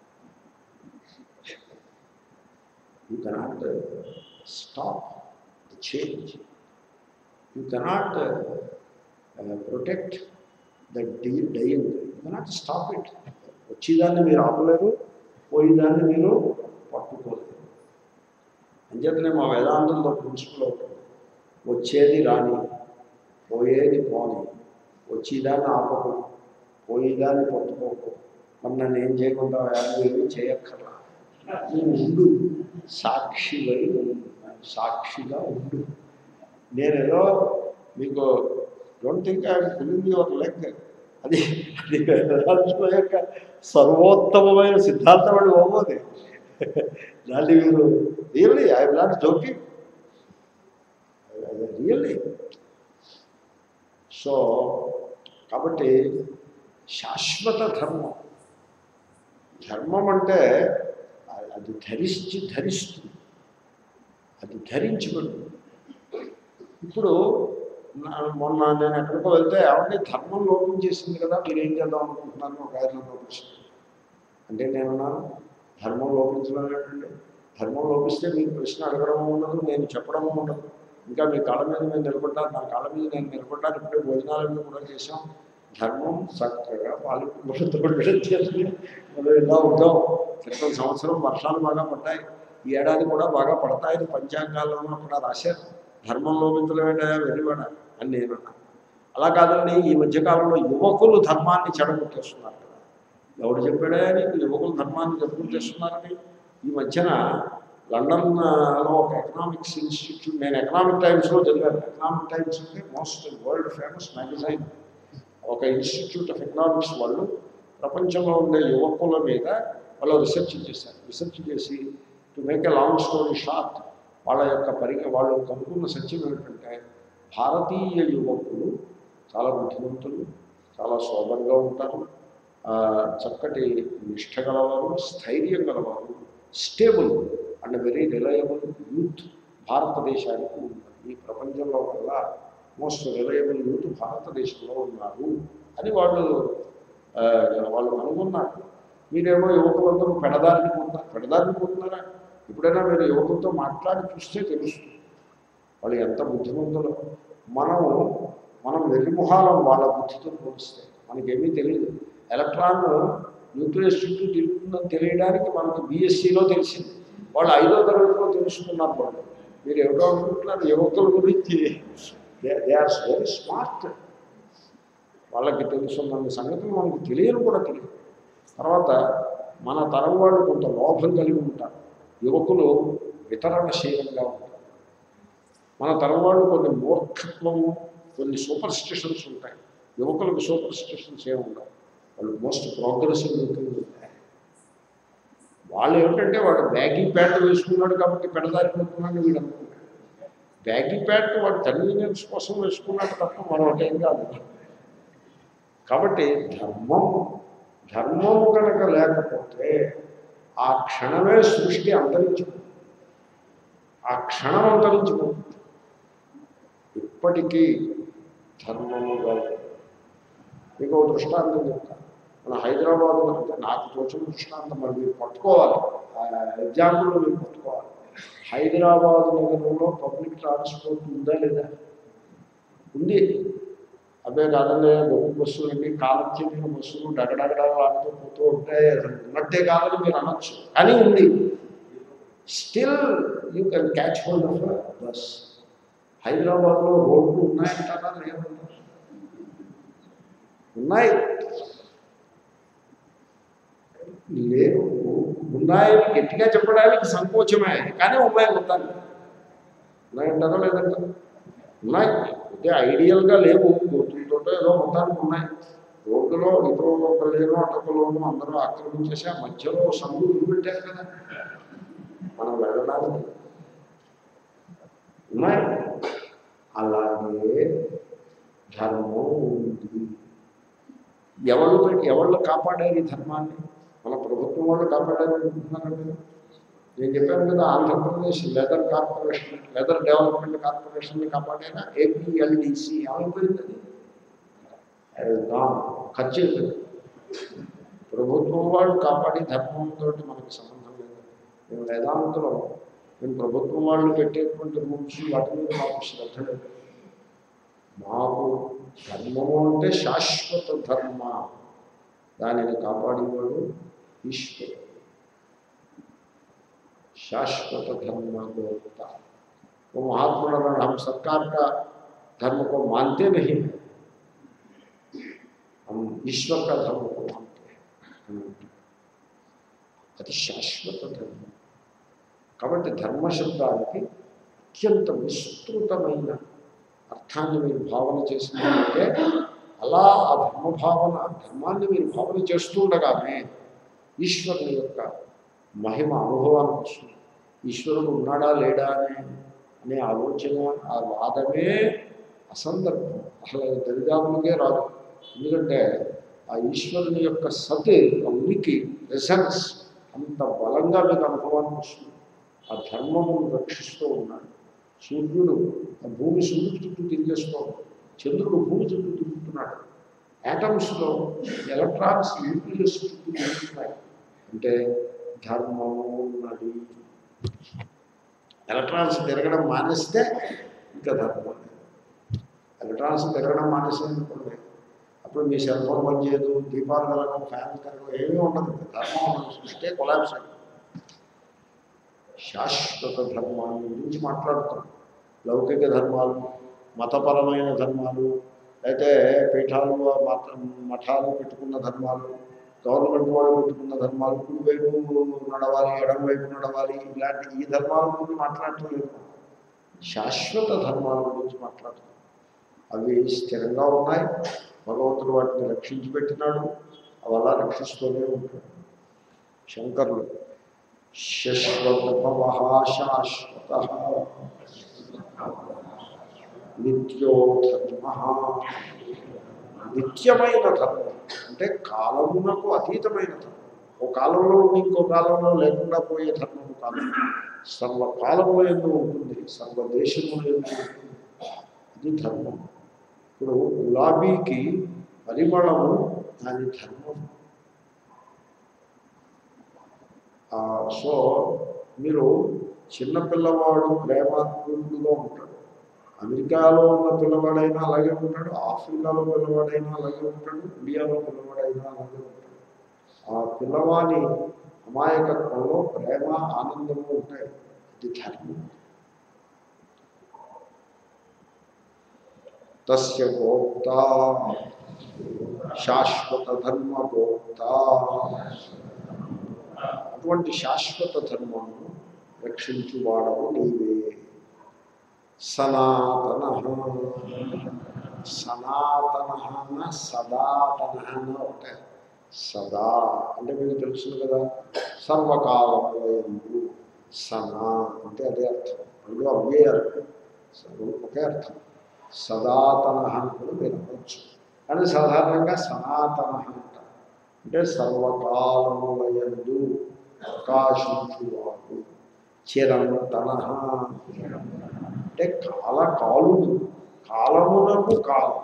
You cannot stop the change. You cannot protect the dying. You cannot stop it. వచ్చేదాన్ని మీరు ఆపలేరు, పోయేదాన్ని మీరు పట్టుకోలేరు. అంచేతనే మా వేదాంతంలో ప్రిన్సిపల్ అవుతుంది, వచ్చేది రాని, పోయేది పోని, వచ్చేదాన్ని ఆపకు, పోయేదాన్ని పట్టుకోకు. మరి నన్ను ఏం చేయకుండా ఏమీ చేయక్కర్లా, నువ్వు ఉండు, సాక్షివై ఉండు, సాక్షిగా ఉండు. నేనేదో మీకు don't think I'm pulling your leg. అది అది వేదాంతుల యొక్క సర్వోత్తమమైన సిద్ధాంతం అని పోబోది. దాన్ని మీరు really I'm not joking, really. So కాబట్టి శాశ్వత ధర్మం, ధర్మం అంటే అది ధరిస్తుంది, అది ధరించబడుతుంది. ఇప్పుడు మొన్న నేను ఎక్కడికో వెళ్తే ఎవరిని ధర్మం లోపించేసింది కదా, మీరేం చేద్దాం అనుకుంటున్నాను ఒక ఆయన లోపించింది అంటే నేనున్నాను, ధర్మం లోపించడం ఏంటండి? ధర్మం లోపిస్తే మీకు ప్రశ్న అడగడము ఉండదు, నేను చెప్పడము ఉండదు. ఇంకా మీ కాళ్ళ మీద నేను నిలబడ్డాను, నా కాళ్ళ మీద నేను నిలబడ్డాను. ఇప్పుడే భోజనాలన్నీ కూడా చేసాం. ధర్మం చక్కగా పాలించడం చేసి మనం ఇలా ఉంటాం. క్రితం సంవత్సరం వర్షాలు బాగా పడ్డాయి, ఈ ఏడాది కూడా బాగా పడతాయని పంచాంగాల్లోనూ కూడా రాశారు. ధర్మం లోపించడం ఏంటా వెళ్ళివాడ అని నేను అన్నా. అలా కాదండి, ఈ మధ్యకాలంలో యువకులు ధర్మాన్ని చెడగొట్టేస్తున్నారు కదా. ఎవడు చెప్పాడే నీకు యువకులు ధర్మాన్ని చెడగొట్టేస్తున్నారని? ఈ మధ్యన లండన్లో ఒక ఎకనామిక్స్ ఇన్స్టిట్యూట్, నేను ఎకనామిక్ టైమ్స్లో చదివాను. ఎకనామిక్ టైమ్స్ అంటే మోస్ట్ వరల్డ్ ఫేమస్ మ్యాగజైన్. ఒక ఇన్స్టిట్యూట్ ఆఫ్ ఎకనామిక్స్ వాళ్ళు ప్రపంచంలో ఉండే యువకుల మీద వాళ్ళు రీసెర్చ్ చేశారు. రీసెర్చ్ చేసి to make a long story short, వాళ్ళు కనుక్కున్న సత్యం ఏమిటంటే భారతీయ యువకులు చాలా బుద్ధిమంతులు, చాలా సోబర్గా ఉంటారు, చక్కటి నిష్ఠ గలవారు, స్థైర్యం గలవారు, stable and very reliable youth భారతదేశానికి ఉన్నారు. ఈ ప్రపంచంలో కల్లా మోస్ట్ రిలయబుల్ యూత్ భారతదేశంలో ఉన్నారు అని వాళ్ళు కనుగొన్నారు. మీరేమో యువకులందరూ పెడదారిని పోతున్నారా? ఎప్పుడైనా మీరు యువకులతో మాట్లాడి చూస్తే తెలుస్తుంది వాళ్ళు ఎంత బుద్ధిమంతులో. మనం వెర్రిమొహాలం వాళ్ళ బుద్ధితో పోలిస్తే. మనకేమీ తెలియదు. ఎలక్ట్రాన్ న్యూక్లియస్ చుట్టూ తిరుగుతుందని తెలియడానికి మనకు బీఎస్సీలో తెలిసింది, వాళ్ళు 5వ తరగతిలో తెలుసుకున్నారు. వాళ్ళు మీరు ఎవరో అనుకుంటున్నారు యువకుల గురించి, దే ఆర్ వెరీ స్మార్ట్. వాళ్ళకి తెలుసున్న సంగతులు మనకు తెలియని కూడా తెలియదు. తర్వాత మన తరం వాళ్ళు కొంత లోభం కలిగి ఉంటారు, యువకులు వితరణశీలంగా ఉంటారు. మన తరం వాళ్ళు కొన్ని మూర్ఖత్వము, కొన్ని సూపర్ స్టిషన్స్ ఉంటాయి. యువకులకు సూపర్ స్టిషన్స్ ఏమి ఉండవు, వాళ్ళు మోస్ట్ ప్రోగ్రెసివ్ లుకింగ్ ఉంటాయి. వాళ్ళు ఏమిటంటే వాడు బ్యాగీ ప్యాంట్ వేసుకున్నాడు కాబట్టి పెడదారిపోతున్నాడు వీడు అనుకుంటాడు. బ్యాగీ ప్యాంట్ వాడు కన్వీనియన్స్ కోసం వేసుకున్నాడు తప్ప మరొకటేం కాదు. కాబట్టి ధర్మము కనుక లేకపోతే ఆ క్షణమే సృష్టి అంతరించిపోతుంది, ఆ క్షణం అంతరించిపోతుంది. ఇప్పటికీ ధర్మముగా మీకు ఒక దృష్టాంతం చెప్తాను. మన హైదరాబాద్ అంటే నాకు తోచిన దృష్టాంతం, మరి మీరు పట్టుకోవాలి, ఎగ్జాంపుల్ మీరు పట్టుకోవాలి. హైదరాబాద్ నగరంలో పబ్లిక్ ట్రాన్స్పోర్ట్ ఉందా లేదా? ఉంది. అవే కాదండి గొప్ప బస్సులు అండి కాలం చెందిన బస్సులు డగడగడలాడుతూ పోతూ ఉంటాయి అసలు ఉన్నట్టే కాదని మీరు అనొచ్చు కానీ ఉంది. Still you can catch hold of bus. హైదరాబాద్లో రోడ్లు ఉన్నాయంటారా లేదంటారా? ఉన్నాయి. లేవు. ఉన్నాయని గట్టిగా చెప్పడానికి సంకోచమే కానీ ఉన్నాయి మొత్తాన్ని. ఉన్నాయంటారా లేదంటారా? ఉన్నాయి. అంటే ఐడియల్గా లేవు, గోతులతో ఏదో మొత్తానికి ఉన్నాయి. రోడ్డులో ఇటో ఒకళ్ళేనో అటకలోనూ అందరూ ఆక్రమించేసి ఆ మధ్యలో సందు పెట్టారు కదా మనం వెళ్ళడానికి. ఉన్నాయి. అలాగే ధర్మం ఉంది. ఎవళ్ళు కాపాడారు ఈ ధర్మాన్ని? మన ప్రభుత్వం వాళ్ళు కాపాడారు అనుకుంటున్నారండి. నేను చెప్పాను కదా, Andhra Pradesh leather corporation, leather development కార్పొరేషన్ని కాపాడేనా? ఏపీఎల్డిసి ఏమైపోయింది? అది ఖర్చు. ప్రభుత్వం వాళ్ళు కాపాడి ధర్మంతో మనకి సంబంధం లేదు. మేము వేదాంతలో మేము ప్రభుత్వం వాళ్ళు పెట్టేటువంటి రూల్స్ వాటి మీద మాకు శ్రద్ధ లేదు. మాకు ధర్మము అంటే శాశ్వత ధర్మ, దానిని కాపాడేవాడు ఈశ్వరుడు. शाश्वत धर्म को होता है। वो महात्मा हम सरकार का धर्म को मानते नहीं हैं, हम ईश्वर का धर्म को मानते हैं। అది శాశ్వత ధర్మం. కాబట్టి ధర్మశబ్దానికి అత్యంత విస్తృతమైన అర్థాన్ని మీరు భావన చేసినట్లయితే అలా ఆ ధర్మభావన ధర్మాన్ని మీరు భావన చేస్తుండగానే ఈశ్వరుని యొక్క మహిమ అనుభవానికి వస్తుంది. ఈశ్వరుడు ఉన్నాడా లేడా అనే ఆలోచన, ఆ వాదమే అసందర్భం. అసలు దరిదాపులకే రాదు. ఎందుకంటే ఆ ఈశ్వరుని యొక్క సత్, ఆ ఉనికి, ప్రెసెన్స్ అంత బలంగా మీకు అనుభవానికి వస్తుంది. ఆ ధర్మమును రక్షిస్తూ ఉన్నాడు. సూర్యుడు ఆ భూమి సూర్యుడు చుట్టూ తిరిగేస్తూ ఉన్నాడు. చంద్రుడు భూమి చుట్టూ తిరుగుతున్నాడు. యాటమ్స్లో ఎలక్ట్రాన్స్ న్యూక్లియస్ చుట్టూ తిరుగుతున్నాయి. అంటే ధర్మము ఉన్నది. ఎలక్ట్రాన్స్ తిరగడం మానేస్తే ఇంకా ధర్మం లేదు. ఎలక్ట్రాన్స్ తిరగడం మానేసేదనుకోండి, అప్పుడు మీ సెల్ ఫోన్ పనిచేయదు, దీపాలు కలగడం, ఫ్యాన్ కలగడం ఏమీ ఉండదు. ధర్మం ఉండదు. సృష్టి కొలాప్స్ అయింది. శాశ్వత ధర్మాన్ని గురించి మాట్లాడుతాం. లౌకిక ధర్మాలు, మతపరమైన ధర్మాలు, అయితే పీఠాలు మఠాలు పెట్టుకున్న ధర్మాలు, గవర్నమెంట్ వాళ్ళు పెట్టుకున్న ధర్మాలు, కుడివైపు నడవాలి, ఎడమవైపు నడవాలి, ఇలాంటి ఈ ధర్మాల గురించి మాట్లాడటం లేదు. శాశ్వత ధర్మాల గురించి మాట్లాడుతాం. అవి స్థిరంగా ఉన్నాయి. భగవంతుడు వాటిని రక్షించి పెట్టినాడు. అవి అలా రక్షిస్తూనే ఉంటాడు. శంకరులు శశ్వత శాశ్వత నిత్యో ధర్మ, నిత్యమైన ధర్మం అంటే కాలమునకు అతీతమైన ధర్మం. ఓ కాలంలో ఉండి ఇంకో కాలంలో లేకుండా పోయే ధర్మము కాదు. సర్వకాలముల యందు ఉంటుంది, సర్వదేశముల యందు ఉంటుంది. ఇది ధర్మం. ఇప్పుడు గులాబీకి పరిమళము దాని ధర్మం. సో మీరు చిన్నపిల్లవాడు ప్రేమాత్మకుడుగా ఉంటాడు. అమెరికాలో ఉన్న పిల్లవాడైనా అలాగే ఉంటాడు, ఆఫ్రికాలో పిల్లవాడైనా అలాగే ఉంటాడు, ఇండియాలో పిల్లవాడైనా అలాగే ఉంటాడు. ఆ పిల్లవాని అమాయకత్వంలో ప్రేమ, ఆనందము ఉంటాయి. ఇది ధర్మం. తస్య గోప్త శాశ్వత ధర్మ గోప్త. అటువంటి శాశ్వత ధర్మమును రక్షించువాడవు నీవే. సనాతన, సనాతన సదాతన ఒకటే. సదా అంటే మీకు తెలుసు కదా, సర్వకాలములందు. సనా అంటే అదే అర్థం. రెండు అవే అర్థం, ఒకే అర్థం. సదాతన అని కూడా మీరు అనవచ్చు. కానీ సాధారణంగా సనాతన అంటారు. అంటే సర్వకాలములందు ప్రకాశించువాడు. చిరంతన అంటే కాలుడు, కాలమునకు కాలము.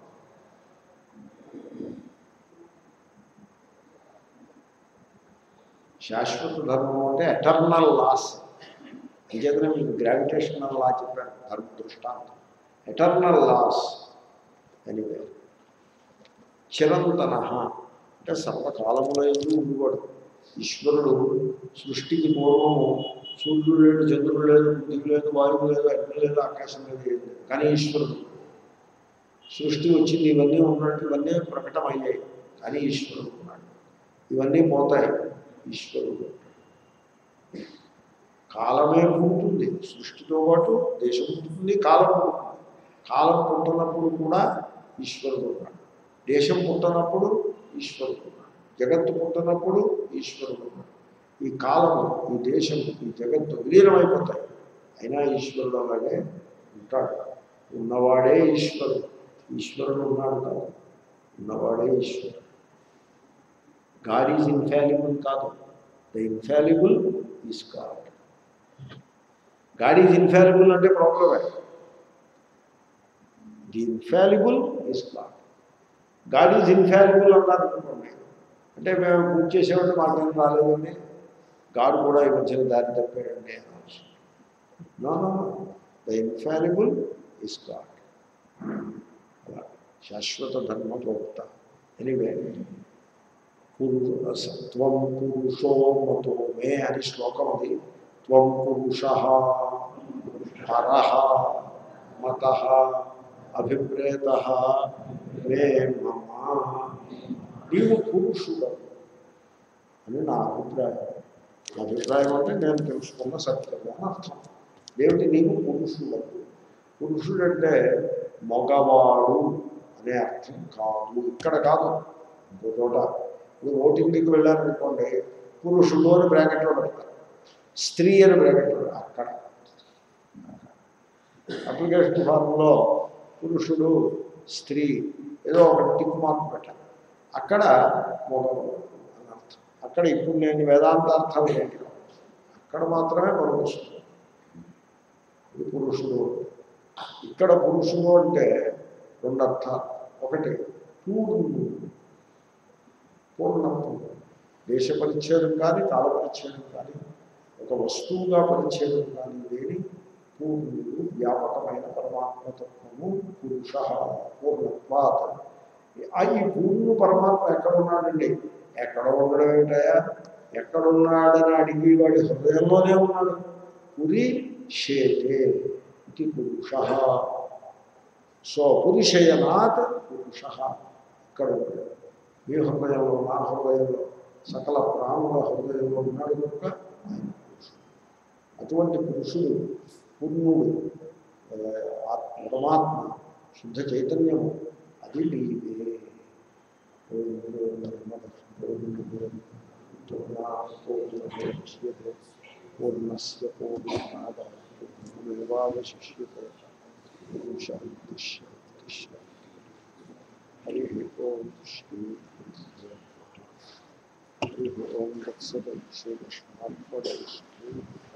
శాశ్వత ధర్మం అంటే ఎటర్నల్ లాస్. అంచేతనే మీకు గ్రావిటేషనల్ లా చెప్పాను ధర్మ దృష్టాంతం. ఎటర్నల్ లాస్, ఎనివే చిరంతన అంటే సర్వకాలముల యందు ఉండేవాడు. ఈశ్వరుడు సృష్టికి పూర్వము సూర్యుడు లేడు, చంద్రుడు లేదు, పృథివీ లేదు, వాయువు లేదు, అగ్ని లేదు, ఆకాశం లేదు, ఏం లేదు. కానీ ఈశ్వరుడు సృష్టి వచ్చింది, ఇవన్నీ ఉన్నట్టు ఇవన్నీ ప్రకటమయ్యాయి. కానీ ఈశ్వరుడు ఉన్నాడు. ఇవన్నీ పోతాయి, ఈశ్వరుడు. కాలమే పుడుతుంది, సృష్టితో పాటు దేశం పుడుతుంది, కాలం పుడుతుంది. కాలం పుట్టినప్పుడు కూడా ఈశ్వరుడు ఉన్నాడు. దేశం పుట్టినప్పుడు ఈశ్వరుడు ఉన్నాడు. జగత్తు పుట్టినప్పుడు ఈశ్వరుడు ఉన్నాడు. ఈ కాలము, ఈ దేశం, ఈ జగత్తు విలీనమైపోతాయి, అయినా ఈశ్వరుడు అలాగే ఉంటాడు. ఉన్నవాడే ఈశ్వరుడు. ఈశ్వరుడు ఉన్నాడు కాదు, ఉన్నవాడే ఈశ్వరుడు. గాడ్ ఈజ్ ఇన్ఫాలిబుల్ కాదు, the infallible is God. God is infallible అంటే ప్రాబ్లమే. The infallible is God. God is infallible అన్నారు అనుకోండి, అంటే మేము పూజ చేసేవాళ్ళు మాకేం రాలేదండి, గాడ్ కూడా ఈ మధ్యన దారి తప్పాడండి అనవసరం. No no, the infallible is God. అలా శాశ్వత ధర్మప్రోక్త. ఎనివే త్వం పురుషో మతో మే అని శ్లోకం అది. త్వం పురుష హరః మతః అభిప్రేతః మే మమ. నీవు పురుషుడు అని నా అభిప్రాయం. నా అభిప్రాయం అంటే నేను తెలుసుకున్న సత్యం అని అర్థం. ఏమిటి నీవు పురుషుడు? పురుషుడంటే మగవాడు అనే అర్థం కాదు, ఇక్కడ కాదు, ఇంకో చోట. ఇప్పుడు ఓటింగ్కి వెళ్ళారనుకోండి, పురుషుడు అని బ్రాకెట్లో పెడతారు, స్త్రీ అని బ్రాకెట్లో అక్కడ. అప్లికేషన్ ఫారంలో పురుషుడు స్త్రీ ఏదో ఒక టిక్ మార్క్ పెట్టాలి, అక్కడ మగవాడు అని అర్థం. అక్కడ ఇప్పుడు నేను వేదాంతార్థాలు ఏంటి, అక్కడ మాత్రమే మనకు వస్తుంది ఇది పురుషుడు. ఇక్కడ పురుషుడు అంటే రెండు అర్థాలు. ఒకటి పూర్ణత్వం, దేశ పరిచ్ఛేదం కానీ కాల పరిచ్ఛేదం కానీ ఒక వస్తువుగా పరిచ్ఛేదం కానీ లేని పూర్ణుడు, వ్యాపకమైన పరమాత్మతత్వము పురుష పూర్ణత్వాత్. ఈ పూర్ణుడు పరమాత్మ ఎక్కడ ఉన్నాడండి? ఎక్కడ ఉండడం ఏమిటయా? ఎక్కడున్నాడని అడిగి వాడి హృదయంలోనే ఉన్నాడు. పురి శేతే ఇది పురుష. సో పురుషయనాత్ పురుష ఇక్కడ ఉన్నాడు. మీ హృదయంలో, నా హృదయంలో, సకల ప్రాణుల హృదయంలో ఉన్నాడు కనుక ఆయన పురుషుడు. అటువంటి పురుషుడు పూర్ణుడు, పరమాత్మ, శుద్ధ చైతన్యము, అది నీవే. పూర్ణస్య పూర్ణమాదాయ హరి ఓం శ్రీ హరి ఓం దత్స శ్రీ కృష్ణ.